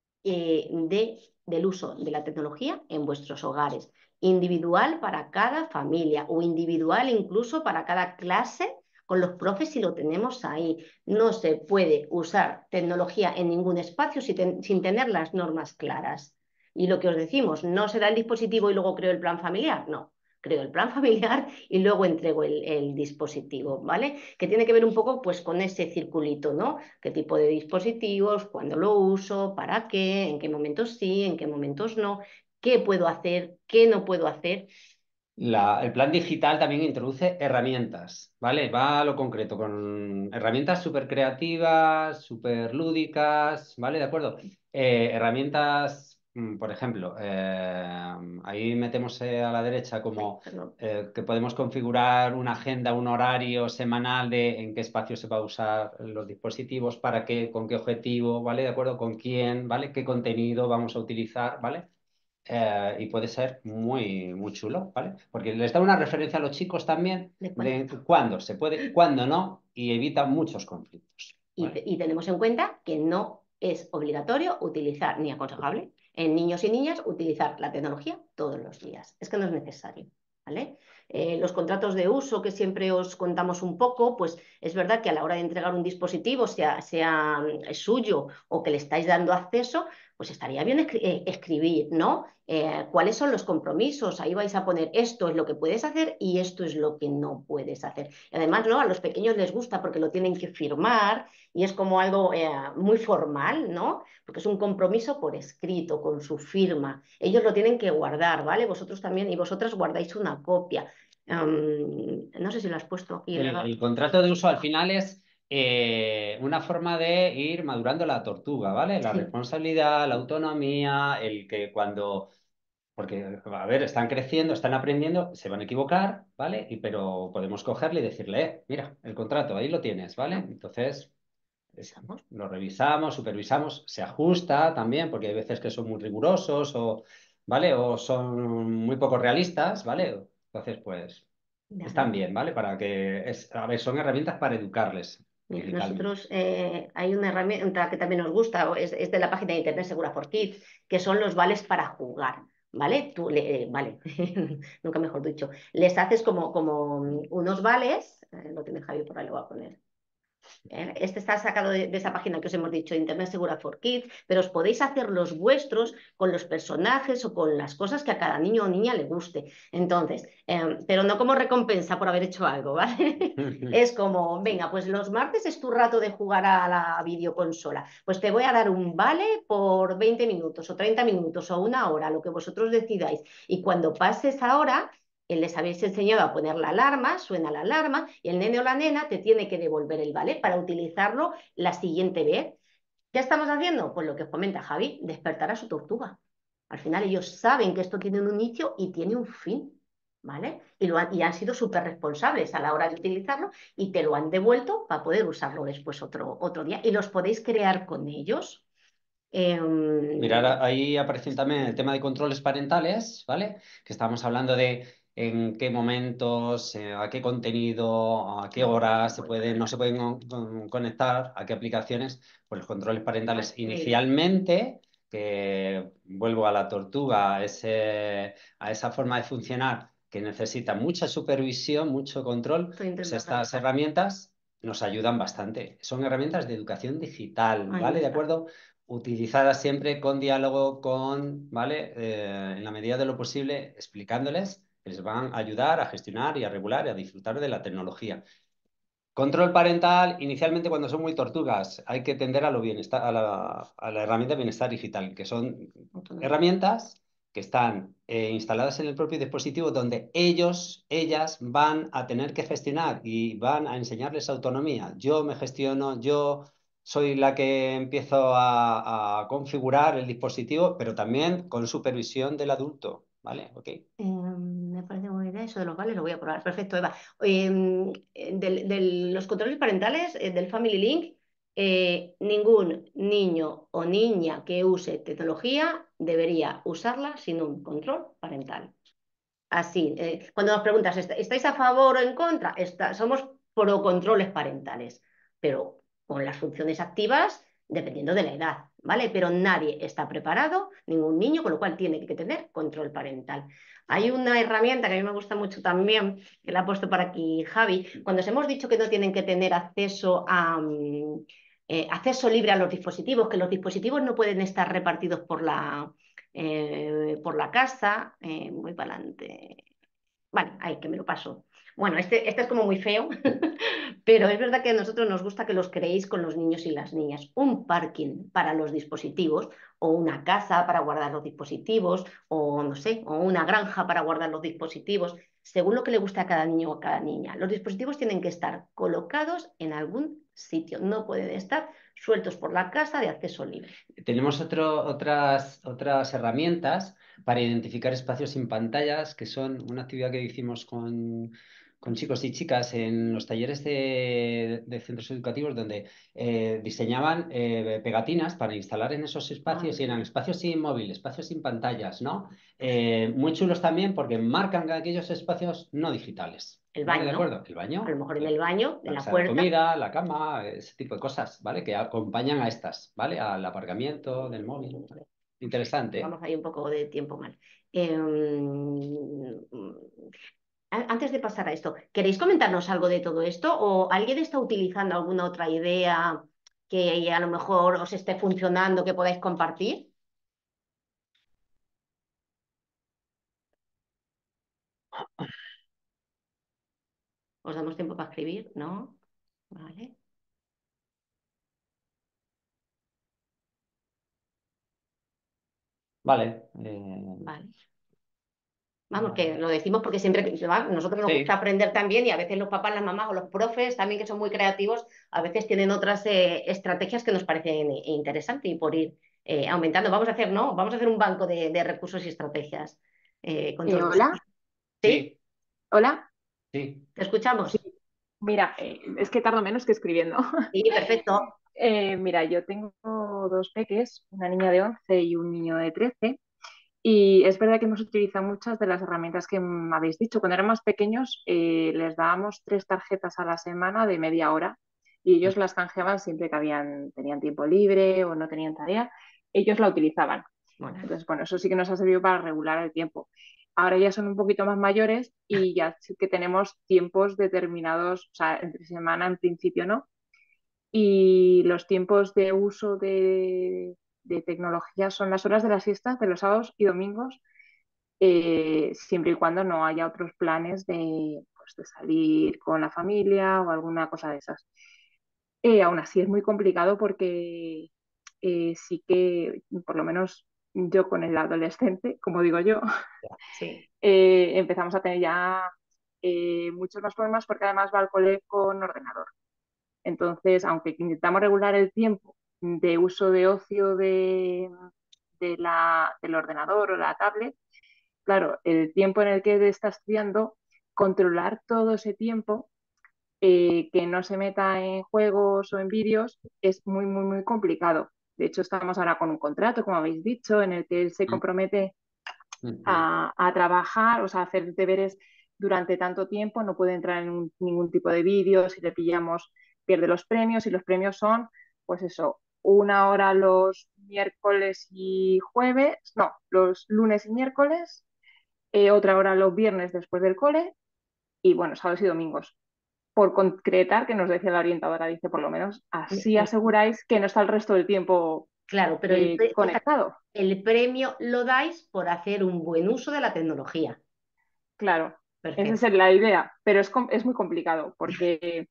eh, de, del uso de la tecnología en vuestros hogares, individual para cada familia o individual incluso para cada clase con los profes si lo tenemos ahí. No se puede usar tecnología en ningún espacio sin, ten, sin tener las normas claras. Y lo que os decimos, no se da el dispositivo y luego creo el plan familiar, no. Creo el plan familiar y luego entrego el, el, dispositivo, ¿vale? Que tiene que ver un poco pues con ese circulito, ¿no? ¿Qué tipo de dispositivos? ¿Cuándo lo uso? ¿Para qué? ¿En qué momentos sí? ¿En qué momentos no? ¿Qué puedo hacer? ¿Qué no puedo hacer? La- el plan digital también introduce herramientas, ¿vale? Va a lo concreto, con herramientas súper creativas, súper lúdicas, ¿vale? ¿De acuerdo? Eh, herramientas, mm, por ejemplo, eh, ahí metemos eh, a la derecha Ay, como perdón. eh, que podemos configurar una agenda, un horario semanal de en qué espacio se va a usar los dispositivos, para qué, con qué objetivo, ¿vale? ¿De acuerdo? Con quién, ¿vale? ¿Qué contenido vamos a utilizar, ¿vale? Eh, y puede ser muy, muy chulo, ¿vale? Porque les da una referencia a los chicos también ¿De cuándo? de cuándo se puede, cuándo no, y evita muchos conflictos, Y, ¿vale? y tenemos en cuenta que no es obligatorio utilizar ni aconsejable en niños y niñas utilizar la tecnología todos los días. Es que no es necesario, ¿vale? Eh, los contratos de uso que siempre os contamos un poco, pues es verdad que a la hora de entregar un dispositivo, sea, sea mm, suyo o que le estáis dando acceso, pues estaría bien escri eh, escribir, ¿no? Eh, ¿cuáles son los compromisos? Ahí vais a poner esto es lo que puedes hacer y esto es lo que no puedes hacer. Y además, ¿no? A los pequeños les gusta porque lo tienen que firmar y es como algo eh, muy formal, ¿no? Porque es un compromiso por escrito, con su firma. Ellos lo tienen que guardar, ¿vale? Vosotros también y vosotras guardáis una copia. Um, no sé si lo has puesto aquí. El, ¿Verdad? el contrato de uso al final es eh, una forma de ir madurando la tortuga, ¿vale? La Sí, responsabilidad, la autonomía, el que cuando porque, a ver, están creciendo, están aprendiendo, se van a equivocar, ¿vale? Y, pero podemos cogerle y decirle, eh, mira, el contrato, ahí lo tienes, ¿vale? claro, Entonces, es- revisamos. lo revisamos, supervisamos, se ajusta también, porque hay veces que son muy rigurosos o, ¿vale? O son muy poco realistas, ¿vale? Entonces, pues, están Vale. bien, ¿vale? Para que, es, a ver, son herramientas para educarles Mira, digitalmente. nosotros eh, hay una herramienta que también nos gusta, es, es de la página de Internet Segura for Kids, que son los vales para jugar, ¿vale? Tú le, eh, vale, nunca mejor dicho, les haces como, como unos vales, eh, lo tiene Javi por ahí, lo voy a poner. ¿Eh? Este está sacado de, de, esa página que os hemos dicho, Internet Segura for Kids, pero os podéis hacer los vuestros con los personajes o con las cosas que a cada niño o niña le guste. Entonces, eh, pero no como recompensa por haber hecho algo, ¿vale? Es como, venga, pues los martes es tu rato de jugar a la videoconsola. Pues te voy a dar un vale por veinte minutos o treinta minutos o una hora, lo que vosotros decidáis. Y cuando pases ahora les habéis enseñado a poner la alarma, suena la alarma y el nene o la nena te tiene que devolver el vale para utilizarlo la siguiente vez. ¿Qué estamos haciendo? Pues lo que comenta Javi, despertar a su tortuga. Al final ellos saben que esto tiene un inicio y tiene un fin, ¿vale? Y, lo han, y han sido súper responsables a la hora de utilizarlo y te lo han devuelto para poder usarlo después otro, otro día y los podéis crear con ellos. Mira, Em, ahora ahí aparecen también el tema de controles parentales, ¿vale? Que estamos hablando de en qué momentos, eh, a qué contenido, a qué horas se puede, no se pueden con- con- conectar, a qué aplicaciones. Pues los controles parentales Increíble. inicialmente, que vuelvo a la tortuga, a ese, a esa forma de funcionar que necesita mucha supervisión, mucho control, Estoy pues intentando estas revisar. herramientas nos ayudan bastante. Son herramientas de educación digital, Ahí ¿vale? ¿De está. acuerdo? Utilizadas siempre con diálogo, con, ¿vale? Eh, en la medida de lo posible, explicándoles que les van a ayudar a gestionar y a regular y a disfrutar de la tecnología. Control parental, inicialmente cuando son muy tortugas, hay que tender a lo bienestar, a la, a la herramienta de bienestar digital, que son Autonomía. herramientas que están eh, instaladas en el propio dispositivo donde ellos, ellas van a tener que gestionar y van a enseñarles autonomía. Yo me gestiono, yo soy la que empiezo a, a configurar el dispositivo, pero también con supervisión del adulto, ¿vale? ¿Ok? Eh, me parece buena idea eso de los vales, lo voy a probar. Perfecto, Eva. Eh, del- del- los controles parentales eh, del Family Link, eh, ningún niño o niña que use tecnología debería usarla sin un control parental. Así, eh, cuando nos preguntas, ¿est- ¿estáis a favor o en contra? Está- somos pro controles parentales, pero con las funciones activas dependiendo de la edad, ¿vale? Pero nadie está preparado, ningún niño, con lo cual tiene que tener control parental. Hay una herramienta que a mí me gusta mucho también, que la ha puesto por aquí Javi, cuando os hemos dicho que no tienen que tener acceso a... mm, eh, acceso libre a los dispositivos, que los dispositivos no pueden estar repartidos por la, eh, por la casa, eh, voy para adelante. Vale, ahí que me lo paso. Bueno, este, este es como muy feo, pero es verdad que a nosotros nos gusta que los creéis con los niños y las niñas. Un parking para los dispositivos, o una casa para guardar los dispositivos, o no sé, o una granja para guardar los dispositivos, según lo que le guste a cada niño o a cada niña. Los dispositivos tienen que estar colocados en algún sitio, no pueden estar sueltos por la casa de acceso libre. Tenemos otro- otras, otras herramientas para identificar espacios sin pantallas, que son una actividad que hicimos con, con chicos y chicas en los talleres de, de centros educativos, donde eh, diseñaban eh, pegatinas para instalar en esos Ah, espacios y eran espacios sin móvil, espacios sin pantallas, ¿no? Eh, muy chulos también porque marcan aquellos espacios no digitales. el ¿Vale? ¿De baño, acuerdo? El a lo baño, mejor en el baño, en la la mesa de la puerta. comida, la cama, ese tipo de cosas, ¿vale? Que acompañan a estas, ¿vale? Al aparcamiento del móvil. Interesante, ¿eh? Vamos ahí un poco de tiempo mal. Eh, antes de pasar a esto, ¿queréis comentarnos algo de todo esto? ¿O alguien está utilizando alguna otra idea que a lo mejor os esté funcionando que podáis compartir? ¿Os damos tiempo para escribir? ¿No? Vale, Vale. eh, vale. Vamos, que lo decimos porque siempre ¿va? Nosotros nos gusta sí, aprender también y a veces los papás, las mamás o los profes también que son muy creativos, a veces tienen otras eh, estrategias que nos parecen eh, interesantes y por ir eh, aumentando. Vamos a hacer, ¿no? Vamos a hacer un banco de, de recursos y estrategias eh, con Eh, todos vosotros. hola, ¿Sí? sí, hola. sí. ¿Te Sí, escuchamos? mira, eh, es que tardo menos que escribiendo. Sí, perfecto. Eh, mira, yo tengo dos peques, una niña de once y un niño de trece. Y es verdad que hemos utilizado muchas de las herramientas que me habéis dicho. Cuando eran más pequeños, eh, les dábamos tres tarjetas a la semana de media hora y ellos las canjeaban siempre que habían, tenían tiempo libre o no tenían tarea. Ellos la utilizaban. Bueno, Entonces, bueno, eso sí que nos ha servido para regular el tiempo. Ahora ya son un poquito más mayores y ya sí que tenemos tiempos determinados, o sea, entre semana en principio no. Y los tiempos de uso de, de tecnología son las horas de las siestas de los sábados y domingos, eh, siempre y cuando no haya otros planes de, pues, de salir con la familia o alguna cosa de esas. Eh, aún así es muy complicado porque eh, sí que, por lo menos yo con el adolescente, como digo yo, sí. eh, empezamos a tener ya eh, muchos más problemas porque además va al cole con ordenador. Entonces, aunque intentamos regular el tiempo de uso de ocio de, de la, del ordenador o la tablet, claro, el tiempo en el que está estudiando, controlar todo ese tiempo, eh, que no se meta en juegos o en vídeos, es muy, muy, muy complicado. De hecho, estamos ahora con un contrato, como habéis dicho, en el que él se Mm, compromete ujú. a, a trabajar, o sea, a hacer deberes durante tanto tiempo, no puede entrar en un, ningún tipo de vídeo, si le pillamos pierde los premios y los premios son, pues eso, una hora los miércoles y jueves, no, los lunes y miércoles, eh, otra hora los viernes después del cole y bueno, sábados y domingos. Por concretar, que nos decía la orientadora, dice, por lo menos así Eh, aseguráis que no está el resto del tiempo Claro, pero el, eh, pre- fíjate, conectado. el premio lo dais por hacer un buen uso de la tecnología. Claro, esa Perfecto. es la idea, pero es, com- es muy complicado porque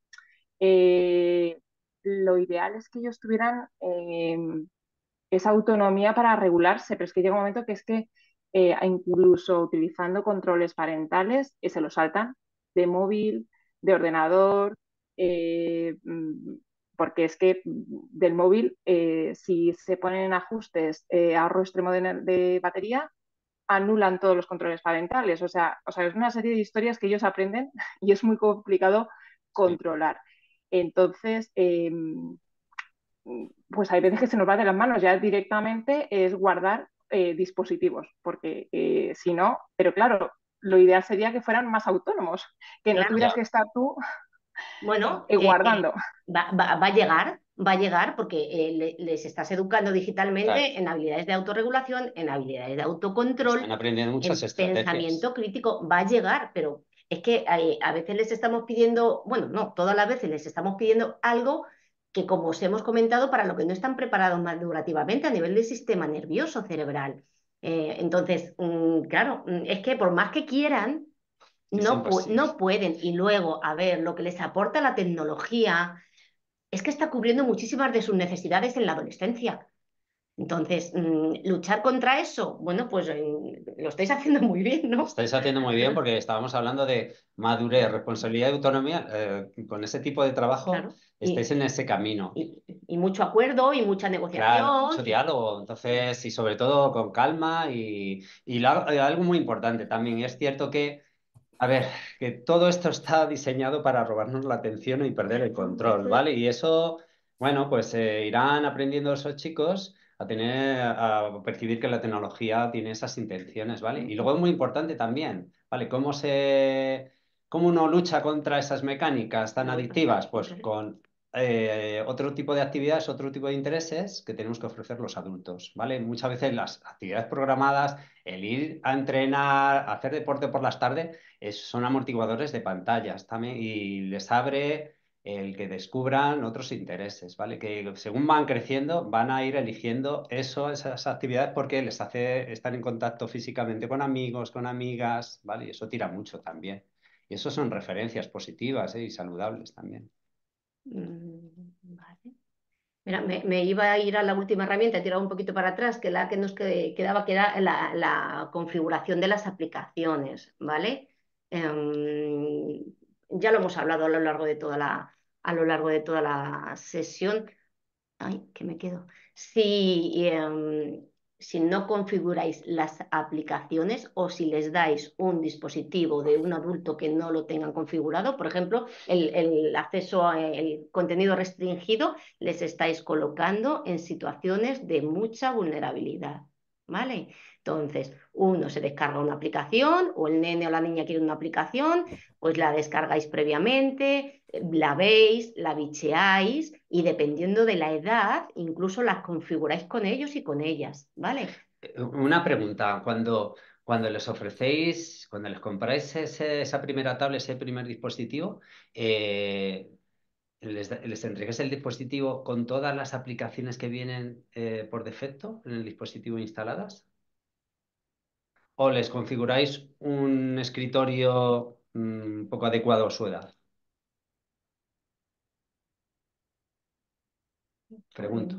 eh, lo ideal es que ellos tuvieran eh, esa autonomía para regularse, pero es que llega un momento que es que eh, incluso utilizando controles parentales, eh, se lo saltan de móvil, de ordenador, eh, mm, porque es que del móvil, eh, si se ponen en ajustes eh, ahorro extremo de, de batería, anulan todos los controles parentales. O sea, o sea, es una serie de historias que ellos aprenden y es muy complicado Sí. controlar. Entonces, eh, pues hay veces que se nos va de las manos, ya directamente es guardar eh, dispositivos, porque eh, si no, pero claro, lo ideal sería que fueran más autónomos, que no Claro. tuvieras Ya. que estar tú Bueno, eh, eh, guardando. va, va- va a llegar, va a llegar porque eh, le- les estás educando Claro. digitalmente en habilidades de autorregulación, en habilidades de Están autocontrol, aprendiendo muchas en estrategias. pensamiento crítico. Va a llegar, pero es que eh, a veces les estamos pidiendo, bueno, no, todas las veces les estamos pidiendo algo que, como os hemos comentado, para lo que no están preparados madurativamente a nivel del sistema nervioso cerebral. Eh, entonces, mm, claro, mm, es que por más que quieran, Es no, pu- imposible. no pueden. Y luego, a ver, lo que les aporta la tecnología es que está cubriendo muchísimas de sus necesidades en la adolescencia. Entonces, mm, luchar contra eso, bueno, pues eh, lo estáis haciendo muy bien, Lo ¿no? estáis haciendo muy bien porque estábamos hablando de madurez, responsabilidad y autonomía. Eh, con ese tipo de trabajo Claro. estáis Y, en ese camino. y, y mucho acuerdo y mucha Claro, negociación. mucho Y, diálogo. Entonces, y sobre todo con calma y, y la- eh, algo muy importante también. Y es cierto que, a ver, que todo esto está diseñado para robarnos la atención y perder el control, eso, ¿vale? Y eso, bueno, pues eh, irán aprendiendo esos chicos a tener, a percibir que la tecnología tiene esas intenciones, ¿vale? Y luego es muy importante también, ¿vale? ¿Cómo se, cómo uno lucha contra esas mecánicas tan bueno, adictivas? Pues entonces, con eh, otro tipo de actividades, otro tipo de intereses que tenemos que ofrecer los adultos, ¿vale? Muchas veces las actividades programadas, el ir a entrenar, hacer deporte por las tardes, es- son amortiguadores de pantallas también y les abre el que descubran otros intereses, ¿vale? Que según van creciendo van a ir eligiendo eso, esas actividades porque les hace estar en contacto físicamente con amigos, con amigas, ¿vale? Y eso tira mucho también. Y eso son referencias positivas, ¿eh? Y saludables también. mm, vale. Mira, me, me iba a ir a la última herramienta, he tirado un poquito para atrás, que la que nos que- quedaba, que era la, la configuración de las aplicaciones, ¿vale? Em, ya lo hemos hablado a lo largo de toda la, a lo largo de toda la sesión. Ay, que me quedo. Si, em, si no configuráis las aplicaciones o si les dais un dispositivo de un adulto que no lo tengan configurado, por ejemplo, el, el acceso al contenido restringido, les estáis colocando en situaciones de mucha vulnerabilidad, ¿vale? Entonces, uno se descarga una aplicación o el nene o la niña quiere una aplicación, pues la descargáis previamente, la veis, la bicheáis y dependiendo de la edad, incluso las configuráis con ellos y con ellas, ¿vale? Una pregunta, cuando, cuando les ofrecéis, cuando les compráis ese- esa primera tablet, ese primer dispositivo, eh, ¿les, da- les entregáis el dispositivo con todas las aplicaciones que vienen eh, por defecto en el dispositivo instaladas? ¿O les configuráis un escritorio mm, un poco adecuado a su edad? Pregunto.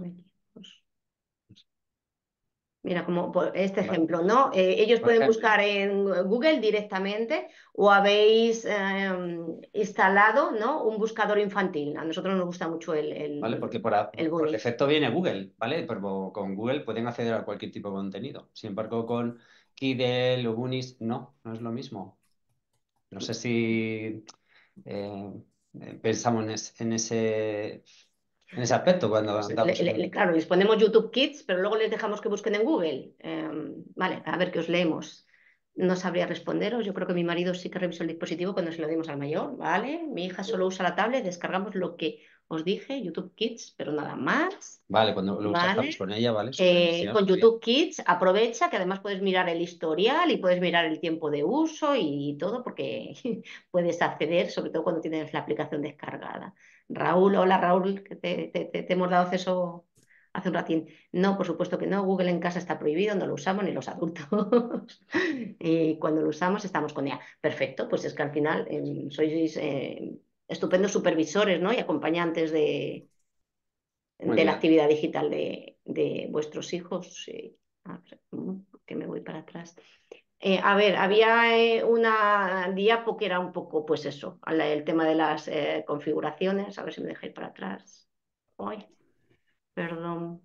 Mira, como por este ¿Vale? ejemplo, ¿no? Eh, ellos Por pueden ejemplo, buscar en Google directamente o habéis eh, instalado, ¿no? Un buscador infantil. A nosotros nos gusta mucho el, ¿vale? Porque el, por, a- el por Bunny. defecto viene Google, ¿vale? Pero con Google pueden acceder a cualquier tipo de contenido. Sin embargo, con Kidel o Bunny no, no es lo mismo. No sé si eh, eh, pensamos en, es- en ese. En ese aspecto, cuando Pues, andamos le- le- con... le- claro, les ponemos YouTube Kids, pero luego les dejamos que busquen en Google. Eh, vale, a ver qué os leemos. No sabría responderos. Yo creo que mi marido sí que revisó el dispositivo cuando se lo dimos al mayor, ¿vale? Mi hija solo usa la tablet, descargamos lo que os dije, YouTube Kids, pero nada más, Vale, cuando lo usamos ¿vale? con ella, vale, súper, sí, Eh, con muy bien. YouTube Kids aprovecha que además puedes mirar el historial y puedes mirar el tiempo de uso y todo porque puedes acceder, sobre todo cuando tienes la aplicación descargada. Raúl, hola Raúl, que te, te- te- te hemos dado acceso hace un ratín. No, por supuesto que no, Google en casa está prohibido, no lo usamos ni los adultos. Y cuando lo usamos estamos con ella. Perfecto, pues es que al final eh, sois eh, estupendos supervisores, ¿no? Y acompañantes de Muy de la bien. actividad digital de, de vuestros hijos. Eh, a ver, que me voy para atrás. Eh, a ver, había eh, una diapo que era un poco, pues eso, el tema de las eh, configuraciones. A ver si me dejáis para atrás. Ay, perdón.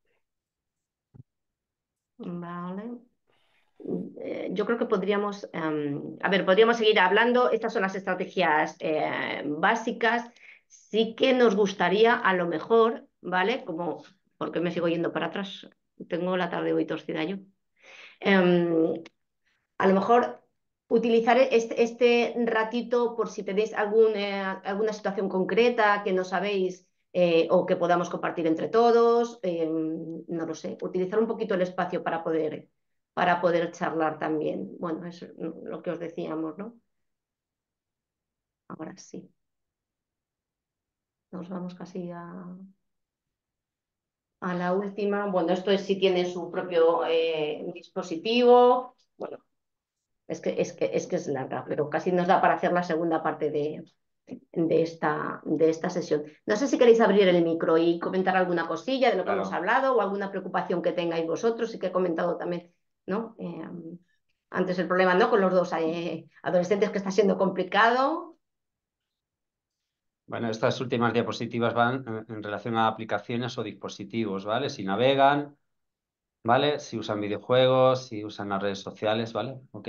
Vale. Eh, yo creo que podríamos, um, a ver, podríamos seguir hablando. Estas son las estrategias eh, básicas. Sí que nos gustaría, a lo mejor, ¿vale? Como, porque me sigo yendo para atrás. Tengo la tarde hoy torcida yo. Um, a lo mejor utilizar este, este ratito por si tenéis algún, eh, alguna situación concreta que no sabéis eh, o que podamos compartir entre todos. Eh, no lo sé. Utilizar un poquito el espacio para poder, para poder charlar también. Bueno, es lo que os decíamos, ¿no? Ahora sí. Nos vamos casi a, a la última. Bueno, esto es si tiene su propio eh, dispositivo. Bueno, es que, es que, es que es larga, pero casi nos da para hacer la segunda parte de, de esta, de esta sesión. No sé si queréis abrir el micro y comentar alguna cosilla de lo que hemos Claro. hablado o alguna preocupación que tengáis vosotros y que he comentado también, ¿no? Eh, antes el problema, ¿no? Con los dos eh, adolescentes que está siendo complicado. Bueno, estas últimas diapositivas van en, en relación a aplicaciones o dispositivos, ¿vale? Si navegan, ¿vale? Si usan videojuegos, si usan las redes sociales, ¿vale? ¿Ok?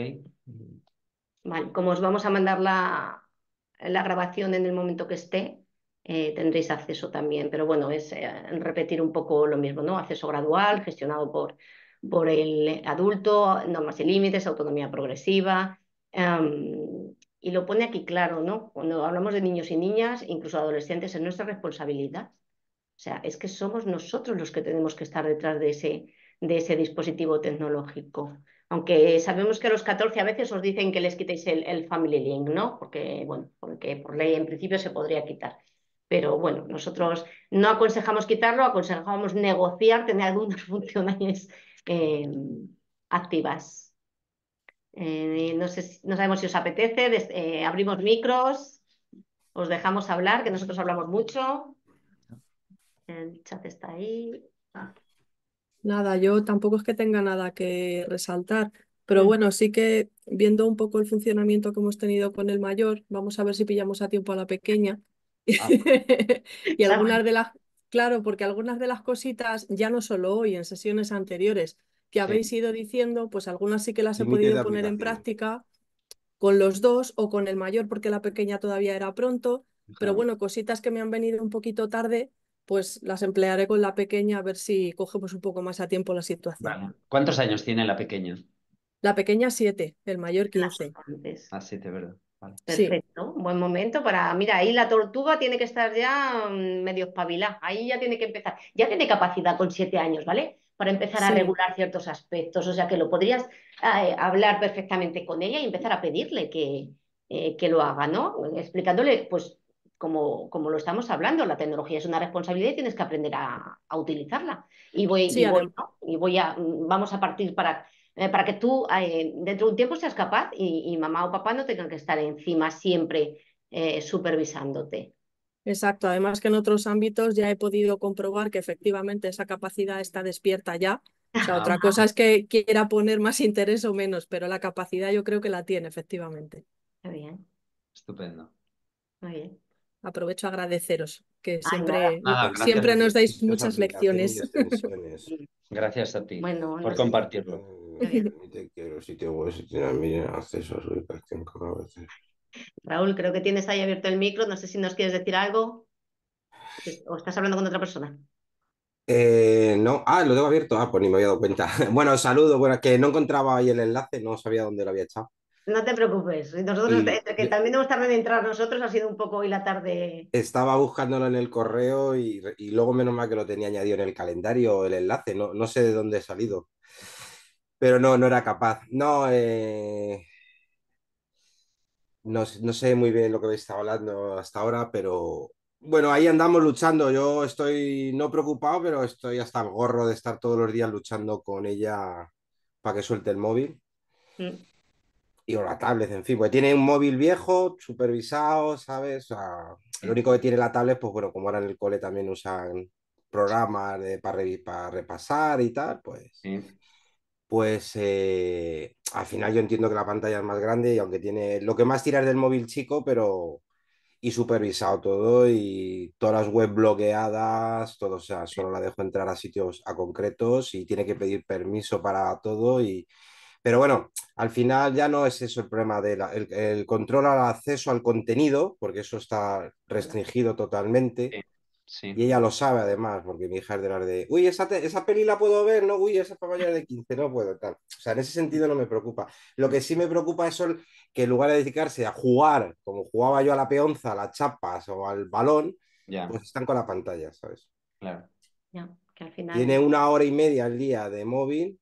Vale, como os vamos a mandar la, la grabación en el momento que esté, eh, tendréis acceso también. Pero bueno, es eh, repetir un poco lo mismo, ¿no? Acceso gradual, gestionado por, por el adulto, normas y límites, autonomía progresiva. Um, y lo pone aquí claro, ¿no? Cuando hablamos de niños y niñas, incluso adolescentes, es nuestra responsabilidad. O sea, es que somos nosotros los que tenemos que estar detrás de ese, de ese dispositivo tecnológico. Aunque sabemos que a los catorce a veces os dicen que les quitéis el, el Family Link, ¿no? Porque, bueno, porque por ley en principio se podría quitar. Pero bueno, nosotros no aconsejamos quitarlo, aconsejamos negociar, tener algunas funciones eh, activas. Eh, no sé, no sabemos si os apetece, des, eh, abrimos micros, os dejamos hablar, que nosotros hablamos mucho. El chat está ahí. Nada, yo tampoco es que tenga nada que resaltar, pero Mm. bueno, sí que viendo un poco el funcionamiento que hemos tenido con el mayor, vamos a ver si pillamos a tiempo a la pequeña. Ah, Y algunas de las, claro, porque algunas de las cositas, ya no solo hoy, en sesiones anteriores que sí, habéis ido diciendo, pues algunas sí que las he Límites de podido poner en aplicaciones. práctica con los dos o con el mayor porque la pequeña todavía era pronto, pero fenomenal. bueno, cositas que me han venido un poquito tarde, pues las emplearé con la pequeña a ver si cogemos un poco más a tiempo la situación. Vale. ¿Cuántos años tiene la pequeña? La pequeña siete, el mayor quince. Antes. Ah, siete, ¿verdad? Vale. Sí, Perfecto, buen momento para. Mira, ahí la tortuga tiene que estar ya mm, medio espabilada. Ahí ya tiene que empezar. Ya tiene capacidad con siete años, ¿vale? Para empezar a sí, regular ciertos aspectos. O sea que lo podrías eh, hablar perfectamente con ella y empezar a pedirle que, eh, que lo haga, ¿no? Explicándole, pues, como, como lo estamos hablando, la tecnología es una responsabilidad y tienes que aprender a, a utilizarla. Y voy, sí, y voy, adem- ¿no? Y voy a, mm, vamos a partir para eh, para que tú eh, dentro de un tiempo seas capaz y, y, mamá o papá no tengan que estar encima siempre eh, supervisándote. exacto. Además que en otros ámbitos ya he podido comprobar que efectivamente esa capacidad está despierta ya. O sea, Ah, otra cosa es que quiera poner más interés o menos, pero la capacidad yo creo que la tiene, efectivamente. Muy bien, estupendo. muy bien. Aprovecho a agradeceros, que Ay, nada. siempre, Nada, gracias siempre a nos ti. dais Estas muchas aplicaciones y lecciones. extensiones. Gracias a ti Bueno, por no sé. compartirlo. Muy bien. Permite que los sitios web tienen acceso a su ubicación como a veces. Raúl, creo que tienes ahí abierto el micro. No sé si nos quieres decir algo. ¿O estás hablando con otra persona? Eh, no, ah, lo tengo abierto. Ah, pues ni me había dado cuenta. Bueno, saludo. Bueno, que no encontraba ahí el enlace, no sabía dónde lo había echado. No te preocupes. Nosotros, Y entre que yo también hemos tardado en entrar nosotros, ha sido un poco hoy la tarde. estaba buscándolo en el correo y, y luego menos mal que lo tenía añadido en el calendario el enlace. No, no sé de dónde he salido, pero no, no era capaz. No, eh, no, no sé muy bien lo que habéis estado hablando hasta ahora, pero bueno, ahí andamos luchando. Yo estoy no preocupado, pero estoy hasta el gorro de estar todos los días luchando con ella para que suelte el móvil. Mm, Y o la tablet, en fin, pues tiene un móvil viejo, supervisado, ¿sabes? O sea, lo único que tiene la tablet, pues bueno, como ahora en el cole también usan programas de- para, revi- para repasar y tal, pues, Sí. pues eh, al final yo entiendo que la pantalla es más grande y aunque tiene lo que más tira es del móvil chico, pero y supervisado todo y todas las web bloqueadas, todo, o sea, solo la dejo entrar a sitios a concretos y tiene que pedir permiso para todo y pero bueno, al final ya no es eso el problema del el, el control al acceso al contenido, porque eso está restringido totalmente. Sí, Y sí. ella lo sabe además, porque mi hija es de las de, uy, esa, te- esa peli la puedo ver, no, uy, esa para mayores de quince no puedo, tal. O sea, en ese sentido no me preocupa. Lo que sí me preocupa es el- que en lugar de dedicarse a jugar, como jugaba yo a la peonza, a las chapas o al balón, Ya, pues están con la pantalla, ¿sabes? ya, que al Tiene final. una hora y media al día de móvil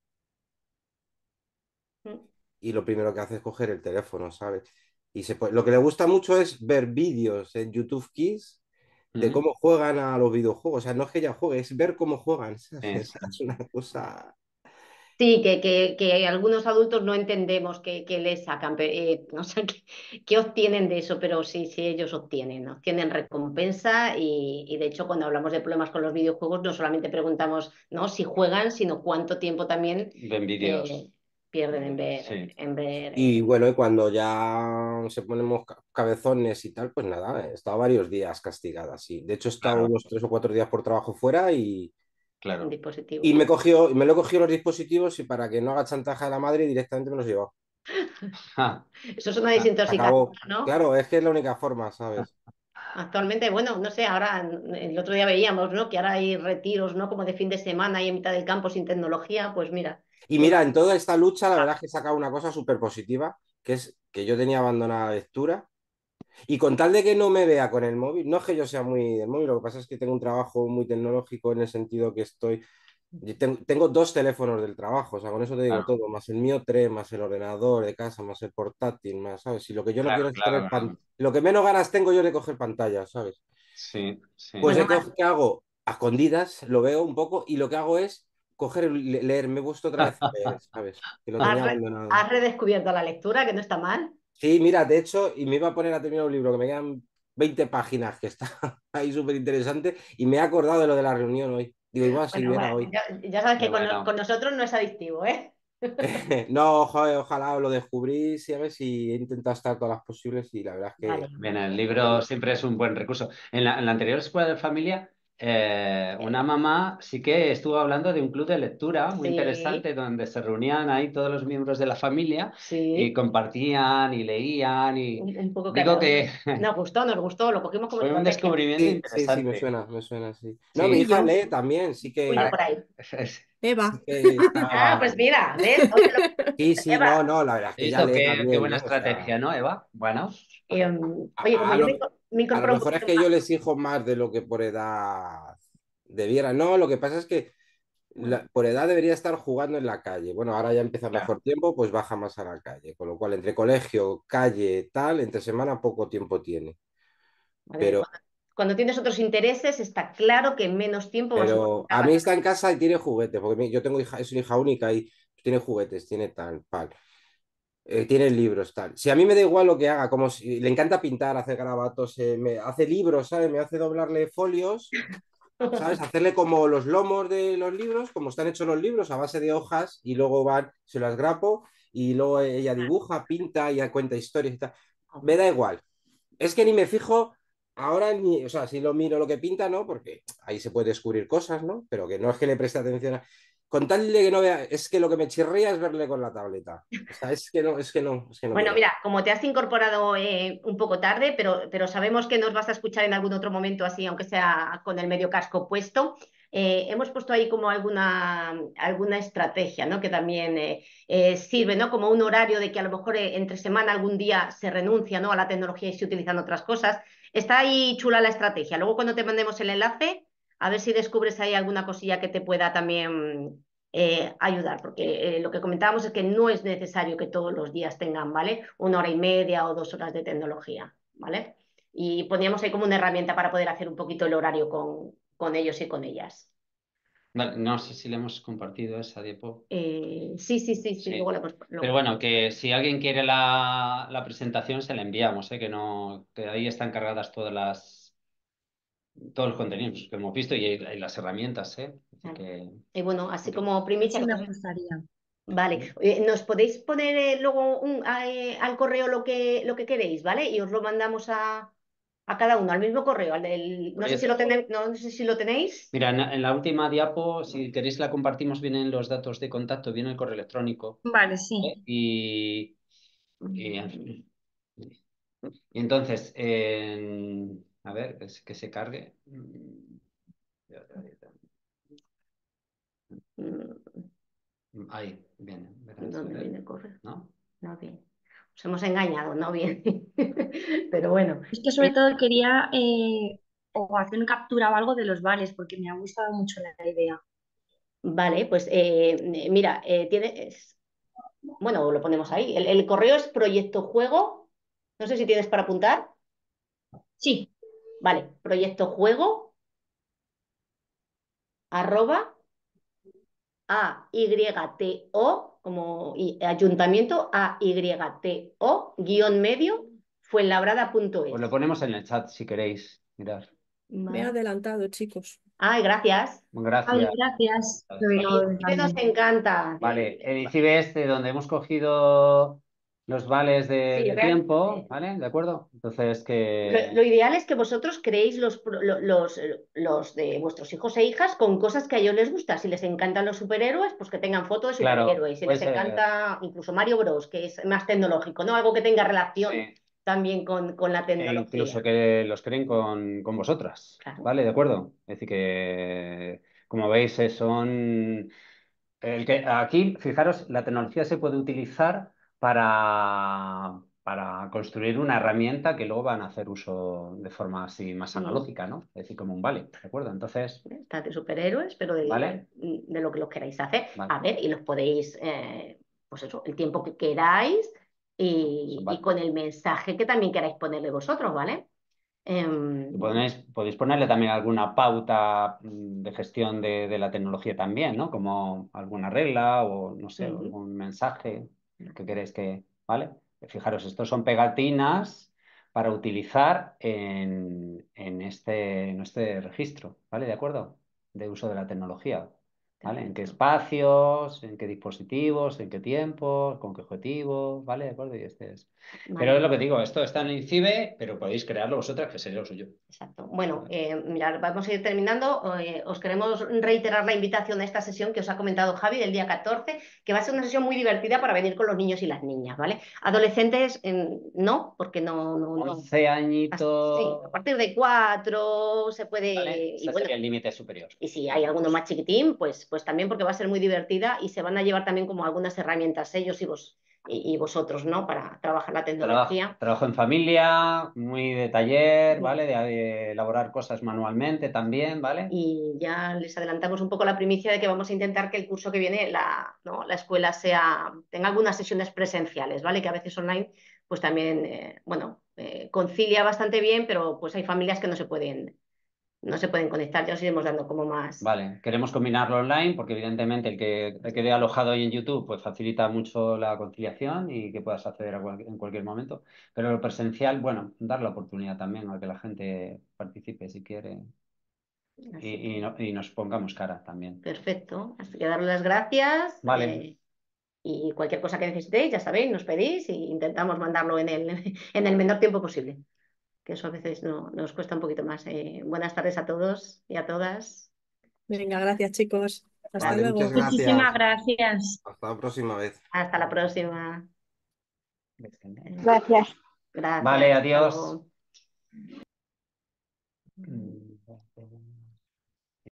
Mm, y lo primero que hace es coger el teléfono, ¿sabes? Y se puede- lo que le gusta mucho es ver vídeos en YouTube Kids de mm, cómo juegan a los videojuegos. O sea, no es que ella juegue, es ver cómo juegan, ¿sabes? sí, sí. Es una cosa... sí, que, que, que algunos adultos no entendemos qué, qué les sacan, pe- eh, o sea, qué, qué obtienen de eso, pero sí, sí, ellos obtienen, ¿no? Obtienen recompensa y, y de hecho cuando hablamos de problemas con los videojuegos no solamente preguntamos, ¿no? Si juegan, sino cuánto tiempo también Ven vídeos. eh, pierden en ver, Sí. en ver. Y eh, bueno, y cuando ya se ponemos ca- cabezones y tal, pues nada, he estado varios días castigada, sí. De hecho, he estado Claro, unos tres o cuatro días por trabajo fuera y, un claro. y dispositivo. me cogió, me lo he cogido los dispositivos y para que no haga chantaje a la madre directamente me los he llevado. Ah, Eso es una ah, Se desintoxicación, acabó. ¿no? Claro, es que es la única forma, ¿sabes? Actualmente, bueno, no sé, ahora el otro día veíamos, ¿no? Que ahora hay retiros, ¿no? Como de fin de semana y en mitad del campo sin tecnología, pues mira, Y pues mira, en toda esta lucha, la verdad es que he sacado una cosa súper positiva, que es que yo tenía abandonada la lectura. Y con tal de que no me vea con el móvil, no es que yo sea muy del móvil, lo que pasa es que tengo un trabajo muy tecnológico en el sentido que estoy. Yo tengo, tengo dos teléfonos del trabajo, o sea, con eso te digo claro, todo, más el mío tres, más el ordenador de casa, más el portátil, más, ¿sabes? Y lo que yo no claro, quiero es claro, tener pan... claro. Lo que menos ganas tengo yo de coger pantalla, ¿sabes? Sí, Pues sí. bueno, ¿de más, qué, qué hago? A escondidas, lo veo un poco y lo que hago es coger, el- le- leer, me he puesto otra vez a leer, ¿sabes? Que lo tenía has, re- abandonado. has redescubierto la lectura, que no está mal. Sí, mira, de hecho, y me iba a poner a terminar un libro que me quedan veinte páginas, que está ahí súper interesante, y me he acordado de lo de la reunión hoy. Digo, igual si Bueno, hubiera bueno, hoy. ya, ya sabes Qué que con, no- bueno. con nosotros no es adictivo, ¿eh? No, ojalá, ojalá lo descubrí, sí, a ver si he intentado estar todas las posibles y la verdad es Vale, que... Bien, el vale. libro siempre es un buen recurso. En la, en la anterior escuela de familia, eh, una mamá sí que estuvo hablando de un club de lectura muy Sí, interesante donde se reunían ahí todos los miembros de la familia y sí, compartían y leían y un, un poco digo cada uno. que Nos gustó, nos gustó, lo cogimos como fue un estrategia. descubrimiento Sí, sí, sí, me interesante. suena, me suena, sí. No, mi Sí. Fui hija yo, lee también, sí fui yo que, Ah, por ahí. es- es- Eva. sí que Ah, está... pues mira, ¿ves? Oye, lo- Sí, sí, no, Eva, no, la verdad es que ella Listo, lee qué, qué también, buena ¿eh? O sea, estrategia, ¿no, Eva? Bueno, eh, um, oye, como a, a yo lo, me, co- me a lo incorporo un mejor es poquito que más. yo les exijo más de lo que por edad debiera. No, lo que pasa es que la- por edad debería estar jugando en la calle. Bueno, ahora ya empieza claro. mejor tiempo, pues baja más a la calle. Con lo cual, entre colegio, calle, tal, entre semana poco tiempo tiene. A ver, Pero, cuando, cuando tienes otros intereses, está claro que en menos tiempo vas a pero encontrar a la mí cosa. está en casa y tiene juguetes, porque mi- yo tengo hija, es una hija única y tiene juguetes, tiene tal, pal. Eh, tiene libros, tal. Si a mí me da igual lo que haga, como si le encanta pintar, hacer garabatos, eh, me hace libros, ¿sabes? Me hace doblarle folios, ¿sabes? Hacerle como los lomos de los libros, como están hechos los libros, a base de hojas, y luego van, se las grapo, y luego ella dibuja, pinta y cuenta historias y tal. Me da igual. Es que ni me fijo ahora ni, o sea, si lo miro lo que pinta, ¿no? Porque ahí se puede descubrir cosas, ¿no? Pero que no es que le preste atención a... con tal de que no vea, es que lo que me chirría es verle con la tableta. O sea, es que no, es que no, es que no Bueno, quiero. mira, como te has incorporado eh, un poco tarde, pero, pero sabemos que nos vas a escuchar en algún otro momento así, aunque sea con el medio casco puesto, eh, hemos puesto ahí como alguna, alguna estrategia, ¿no? Que también eh, eh, sirve, ¿no? Como un horario de que a lo mejor eh, entre semana algún día se renuncia, ¿no? A la tecnología y se utilizan otras cosas. Está ahí chula la estrategia. Luego cuando te mandemos el enlace, a ver si descubres ahí alguna cosilla que te pueda también eh, ayudar, porque eh, lo que comentábamos es que no es necesario que todos los días tengan, ¿vale? Una hora y media o dos horas de tecnología, ¿vale? Y poníamos ahí como una herramienta para poder hacer un poquito el horario con, con ellos y con ellas. Vale, no sé si le hemos compartido esa diapo. Eh, sí, sí, sí, sí, Sí. luego la, pues, Pero luego. bueno, que si alguien quiere la, la presentación, se la enviamos, ¿eh? Que no, que ahí están cargadas todas las, todos los contenidos que hemos visto y, y las herramientas, ¿eh? Así Claro. que, Y bueno, así ok. como primicia, Sí, me que nos- gustaría. vale. Eh, ¿nos podéis poner eh, luego un- a- eh, al correo lo que, lo que queréis, ¿vale? Y os lo mandamos a, a cada uno, al mismo correo, al del, no sé si Pues, lo tenéis, no, no sé si lo tenéis. mira, en, en la última diapo, si queréis la compartimos, vienen los datos de contacto, viene el correo electrónico, Vale, sí. ¿eh? Y, y, y entonces, en- a ver, es que se cargue. Mm, Ahí, viene, verás, a ¿Dónde ver, viene el correo? ¿no? No bien. Os hemos engañado, no bien. Pero bueno. Es que sobre todo quería eh, o hacer una captura o algo de los vales, porque me ha gustado mucho la idea. Vale, pues eh, mira, eh, tienes. Bueno, lo ponemos ahí. El, el correo es Proyecto Juego. No sé si tienes para apuntar. Sí, Vale, Proyecto Juego, arroba A Y T O, como y- ayuntamiento, A Y T O, guión medio, Pues lo fuenlabrada.es. ponemos en el chat si queréis. Mirad. Me he Vale. adelantado, chicos. Ay, gracias. ay, Gracias. gracias. Lo El veo INCIBE nos también. encanta. Vale, el INCIBE este donde hemos cogido los vales de, Sí, de real- tiempo, ¿vale? ¿De acuerdo? Entonces Lo, que... lo ideal es que vosotros creéis los, pro- lo- los, los de vuestros hijos e hijas con cosas que a ellos les gusta. Si les encantan los superhéroes, pues que tengan fotos de Claro, superhéroes. Si les pues eh, encanta incluso Mario Bros, que es más tecnológico, ¿no? Algo que tenga relación sí. también con, con la E incluso tecnología. que los creen con, con vosotras, Claro. ¿vale? ¿De acuerdo? Es decir, que como veis eh, son... El que, aquí, fijaros, la tecnología se puede utilizar para, para construir una herramienta que luego van a hacer uso de forma así más Sí. analógica, ¿no? Es decir, como un vale, ¿de acuerdo? Entonces, Está de superhéroes, pero de, ¿vale? de lo que los queráis hacer. Vale, A ver, y los podéis, eh, pues eso, el tiempo que queráis eso, y, y vale. con el mensaje que también queráis ponerle vosotros, ¿vale? Y Em, podéis, podéis ponerle también alguna pauta mm, de gestión de, de la tecnología también, ¿no? Como alguna regla o, no sé, ujú. algún mensaje que queréis que, ¿vale? Fijaros, estos son pegatinas para utilizar en, en este, en este registro, ¿vale? ¿De acuerdo? De uso de la tecnología, ¿vale? En qué Perfecto. espacios, en qué dispositivos, en qué tiempos, con qué objetivos, ¿vale? ¿De acuerdo? Y este es... Pero es Vale, lo que digo, esto está en el INCIBE, pero podéis crearlo vosotras, que sería lo suyo. exacto. Bueno, Vale. eh, mirad, vamos a ir terminando. Eh, os queremos reiterar la invitación a esta sesión que os ha comentado Javi del día catorce, que va a ser una sesión muy divertida para venir con los niños y las niñas, ¿vale? Adolescentes, eh, no, porque no, no, no. once Hasta- sí, añitos, a partir de cuatro se ¿vale? puede, y Ese bueno, sería el límite superior. y si hay alguno más chiquitín, pues, pues también porque va a ser muy divertida y se van a llevar también como algunas herramientas ellos y, vos, y, y vosotros, ¿no? Para trabajar la Trabajo, tecnología. trabajo en familia, muy de taller, Sí. ¿vale? De, de elaborar cosas manualmente también, ¿vale? Y ya les adelantamos un poco la primicia de que vamos a intentar que el curso que viene la, ¿no? la escuela sea, tenga algunas sesiones presenciales, ¿vale? Que a veces online, pues también, eh, bueno, eh, concilia bastante bien, pero pues hay familias que no se pueden, no se pueden conectar. Ya os iremos dando como más. Vale, queremos combinarlo online porque evidentemente el que, el quede alojado ahí en YouTube pues facilita mucho la conciliación y que puedas acceder a cual- en cualquier momento. Pero lo presencial, bueno, dar la oportunidad también a que la gente participe si quiere Así y, y que, no- y nos pongamos cara también. perfecto. Así que daros las gracias. Vale, eh, y cualquier cosa que necesitéis, ya sabéis, nos pedís e intentamos mandarlo en el, en el menor tiempo posible. Que eso a veces no, nos cuesta un poquito más. Eh, buenas tardes a todos y a todas. Venga, gracias, chicos. Hasta Vale, luego. muchas Muchísimas gracias. gracias. Hasta la próxima vez. Hasta la próxima. Gracias. Gracias. Vale, hasta adiós. luego. Mm.